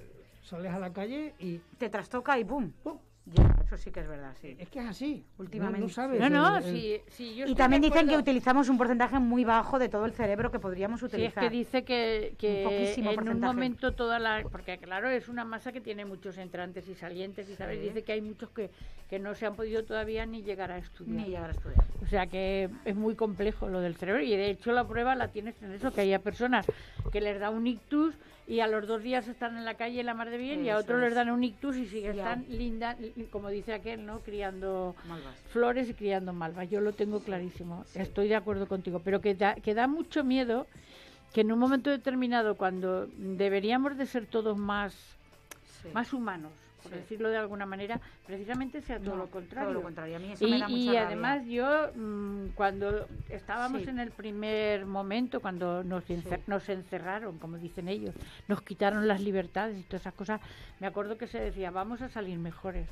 sales a la calle y Te trastoca y ¡pum! ¡pum! Ya, eso sí que es verdad, sí. Es que es así. Últimamente. No, no sabes. No, no, el- el- sí, sí, yo Y estoy también de dicen que acuerdo. utilizamos un porcentaje muy bajo de todo el cerebro que podríamos Sí, es utilizar. que dice que, que Un poquísimo en un porcentaje. momento toda la... Porque claro, es una masa que tiene muchos entrantes y salientes, y sabes, Sí. dice que hay muchos que, que no se han podido todavía ni llegar a estudiar. Ni llegar a estudiar. O sea que es muy complejo lo del cerebro, y de hecho la prueba la tienes en eso, que hay a personas que les da un ictus y a los dos días están en la calle la mar de bien, y a Eso otros es. les dan un ictus y siguen Ya. están linda, como dice aquel, ¿no? Criando Malvas. flores y criando malvas. Yo lo tengo clarísimo, estoy de acuerdo contigo, pero que da, que da mucho miedo que en un momento determinado, cuando deberíamos de ser todos más, Sí. más humanos, por Sí. decirlo de alguna manera, precisamente sea todo No, lo contrario. Todo lo contrario. A mí eso Y, me da mucha y rabia. además yo, mm, cuando estábamos Sí. en el primer momento, cuando nos, encer- nos encerraron, como dicen ellos, nos quitaron las libertades y todas esas cosas, me acuerdo que se decía, vamos a salir mejores.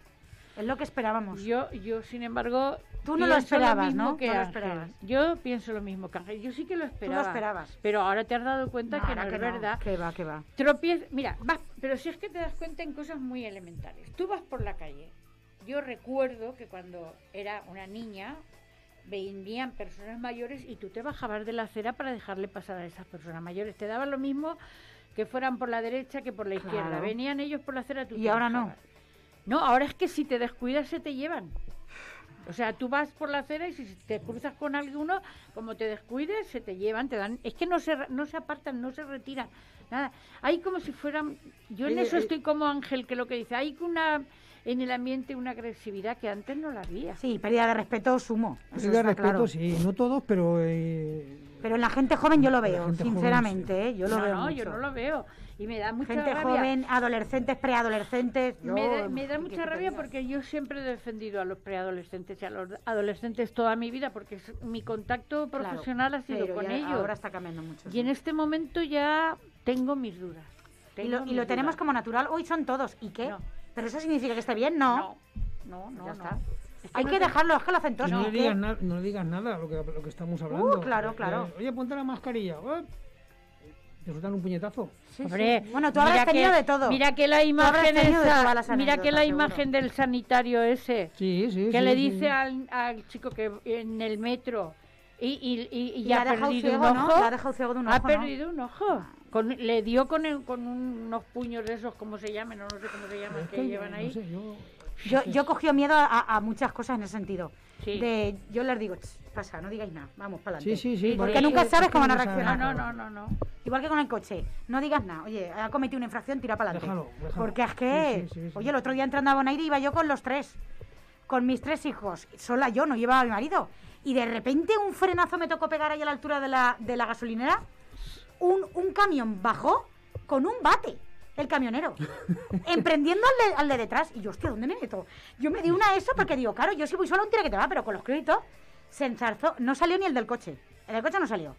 Es lo que esperábamos. Yo, yo sin embargo, Tú no lo pienso esperabas, mismo ¿no? que No lo Ángel. esperabas. Yo pienso lo mismo que Ángel. Yo sí que lo Tú esperaba. lo esperabas. Pero ahora te has dado cuenta No, que no ahora es que no. verdad. Que va, que va. Tropiez, mira, vas, pero si es que te das cuenta en cosas muy elementales. Tú vas por la calle. Yo recuerdo que cuando era una niña venían personas mayores y tú te bajabas de la acera para dejarle pasar a esas personas mayores. Te daba lo mismo que fueran por la derecha que por la izquierda. Claro. Venían ellos por la acera, tú Y te ahora no. bajabas. No, ahora es que si te descuidas se te llevan. O sea, tú vas por la acera y si te cruzas con alguno, como te descuides, se te llevan, te dan... Es que no se, no se apartan, no se retiran, nada. Hay como si fueran... Yo en Oye, eso eh, estoy como Ángel, que lo que dice, hay una en el ambiente una agresividad que antes no la había. Sí, pérdida de respeto sumo. Eso Sí, de está respeto, claro. sí, no todos, pero eh, Pero en la gente joven yo lo La veo, gente joven, sinceramente, ¿eh? Yo lo no, veo no, mucho. yo no lo veo. Y me da mucha Gente rabia. joven, adolescentes, preadolescentes. Me yo- da, me da ¿qué mucha te rabia digas? porque yo siempre he defendido a los preadolescentes y a los adolescentes toda mi vida, porque es- mi contacto Claro, profesional ha sido pero con ya ellos. Ahora está cambiando mucho. Y sí. en este momento ya tengo mis dudas. Y Tengo lo, y mis lo tenemos dudas. como natural. Hoy son todos. ¿Y qué? No. ¿Pero eso significa que esté bien? No. No, no, no. Ya no. está. Es Hay no que te- dejarlo, es que lo hacen todos. y no, ¿y le qué? digas na- no le digas nada a lo que, lo que estamos hablando. claro, Eh, claro. Oye, ponte la mascarilla. eh, Te sueltan un puñetazo. Sí, Hombre, sí. Bueno, tú mira habrás tenido que- de todo. Mira que la habrás imagen tenido de esa, todas las mira que la anécdotas, imagen del sanitario ese, Sí, sí, que sí, le sí. dice al, al chico que en el metro y, y, y, y Y ya la ha ha dejado perdido ciego, un ¿no? ojo. La ha dejado ciego de un ha ojo, ¿no? perdido un ojo. Con, le dio con, el- con un- unos puños de esos, como se llaman, no, no sé cómo se llaman, Es que que llevan no ahí. sé, yo- Yo, yo cogí miedo a, a muchas cosas en ese sentido. Sí. De, yo les digo, "Ch, pasa, no digáis nada, vamos para adelante. Sí, sí, sí. Porque vale, nunca es sabes que cómo van a no reaccionar. No, sabes. no, no, no, no. Igual que con el coche, no digas nada. Oye, ha cometido una infracción, tira para adelante. Déjalo, déjalo. Porque es que, Sí, sí, sí, sí. oye, el otro día entrando a Bonaire iba yo con los tres, con mis tres hijos, sola yo, no llevaba a mi marido. Y de repente un frenazo me tocó pegar ahí a la altura de la, de la gasolinera. Un, un camión bajó con un bate, el camionero, emprendiendo al de, al de detrás. Y yo, hostia, ¿dónde me meto? Yo me di una a eso porque digo, claro, yo si voy sola un tira que te va, pero con los créditos se enzarzó. No salió ni el del coche. El del coche no salió.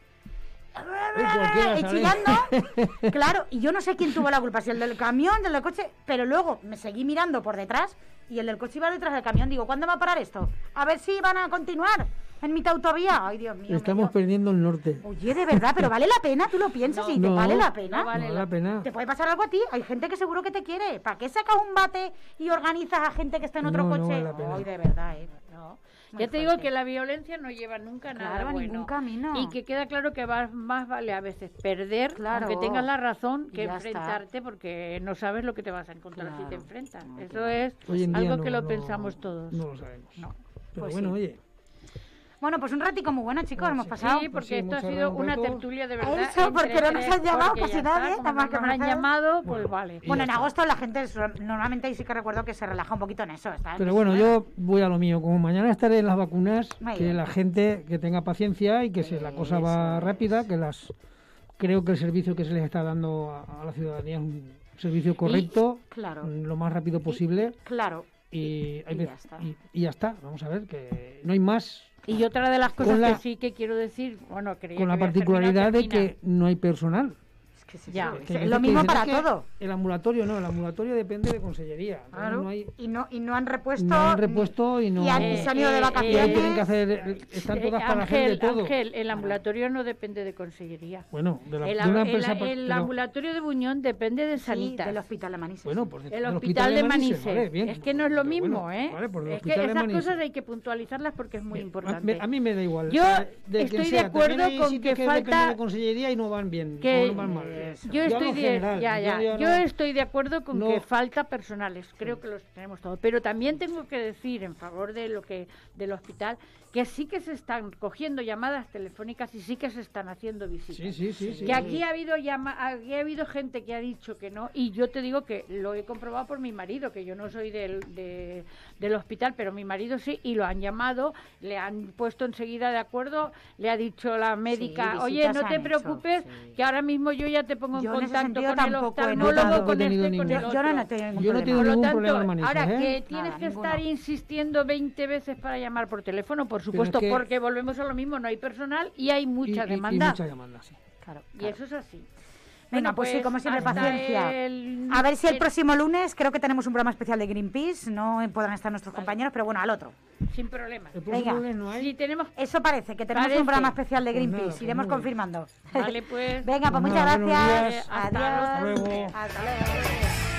Uy, cualquiera, Y ¿sabes? chillando, claro, y yo no sé quién tuvo la culpa, si el del camión, el del coche, pero luego me seguí mirando por detrás y el del coche iba detrás del camión. Digo, ¿cuándo va a parar esto? A ver si van a continuar en mitad autovía. Ay, Dios mío. me Estamos dio- perdiendo el norte. Oye, de verdad, pero vale la pena, tú lo piensas y te No, vale la pena. no vale No vale la pena. Te puede pasar algo a ti, hay gente que seguro que te quiere. ¿Para qué sacas un bate y organizas a gente que está en otro No, no coche? vale la pena. Ay, de verdad, eh. No. Muy Ya te digo fuerte. que la violencia no lleva nunca Claro, nada a bueno. ningún camino. Y que queda claro que va- más vale a veces perder, Claro. aunque tengas la razón, Y que ya está. enfrentarte porque no sabes lo que te vas a encontrar si Claro. te enfrentas. No, Eso claro. es Hoy en día algo no- que lo no- pensamos todos. No lo sabemos. No. Pero Pues bueno, sí. oye. Bueno, pues un ratico muy bueno, chicos, Pues hemos sí. pasado. Sí, Pues porque sí, esto ha hemos sido hablado un una rato. tertulia de verdad. Eso, porque entre no nos tres, han llamado porque casi ya nadie, está, como nada más no que nos han Mercedes. llamado, pues Bueno. vale. Y Bueno, ya en está. agosto la gente su- normalmente ahí sí que recuerdo que se relaja un poquito en eso. Está Pero bueno, yo voy a lo mío. Como mañana estaré en las vacunas, Muy que bien. la gente que tenga paciencia y que se la cosa va Eso rápida, es. que las creo que el servicio que se les está dando a, a la ciudadanía es un servicio correcto, claro. mm, lo más rápido posible Claro. y, hay Y vez- ya está. y- y ya está. Vamos a ver que no hay más. Y otra de las cosas Con la- que sí que quiero decir, bueno, creía Con que la habías particularidad terminado, de que termina. no hay personal. Que sí, Ya. sí, Que es hay lo veces que mismo dicen, para "Es que todo. El ambulatorio no, el ambulatorio depende de consellería. Entonces Claro. no hay, Y no y no han repuesto. no han repuesto y no. Y han Eh, se han ido de eh, y vacaciones. ahí tienen que hacer, están Eh, todas para hacer de Ángel, todo. Ángel, el ambulatorio no depende de consellería. Bueno, de, la, El, de una el- empresa. par- el pero- ambulatorio de Buñón depende de Sí, Sanitas. del hospital de Manises. bueno, pues de- El del hospital de Manises, Manises. vale, bien. Es que no es lo Pero mismo, bueno, ¿eh? vale, pues del es que hospital de esas Manises. cosas hay que puntualizarlas porque es muy Bien, importante. A, a mí me da igual. Yo de- de quien estoy de sea. También acuerdo hay con sitios que dependen falta- de consellería y no van bien. que o no van mal. yo estoy hablo de, general, ya, ya, yo- yo yo no- estoy de acuerdo con no- que falta personales, creo que los tenemos todos, pero también tengo que decir en favor de lo que del hospital que sí que se están cogiendo llamadas telefónicas y sí que se están haciendo visitas. Sí, sí, sí. sí, Que sí. aquí ha habido llama, aquí ha habido gente que ha dicho que no, y yo te digo que lo he comprobado por mi marido, que yo no soy del, de- del hospital, pero mi marido sí, y lo han llamado, le han puesto enseguida de acuerdo, le ha dicho la médica, visitas oye, no se te han hecho, preocupes, sí. que ahora mismo yo ya te pongo Yo en en ese contacto sentido con el tampoco he oftalmólogo, notado. con Yo no he este, tenido con el Yo, otro. yo no he tenido ningún Yo no he problema. tenido Por lo ningún tanto, problema en Manises, ahora ¿eh? que tienes Nada, que ninguno. estar insistiendo veinte veces para llamar por teléfono, por supuesto, que- porque volvemos a lo mismo, no hay personal y hay Y- mucha y- demanda. Y mucha demanda, sí. Claro, Y claro. eso es así. Venga, pues sí, como siempre, hasta paciencia. el- A ver si el el- próximo lunes, creo que tenemos un programa especial de Greenpeace, no podrán estar nuestros Vale. compañeros, pero bueno, al otro. Sin problema. El próximo Venga. lunes no hay. Si tenemos... Eso parece, que tenemos Parece. un programa especial de Pues Greenpeace, nada, pues iremos muy bien. confirmando. Vale, pues... Venga, pues Pues muchas nada, buenos gracias. días. Hasta Adiós. luego. Hasta luego.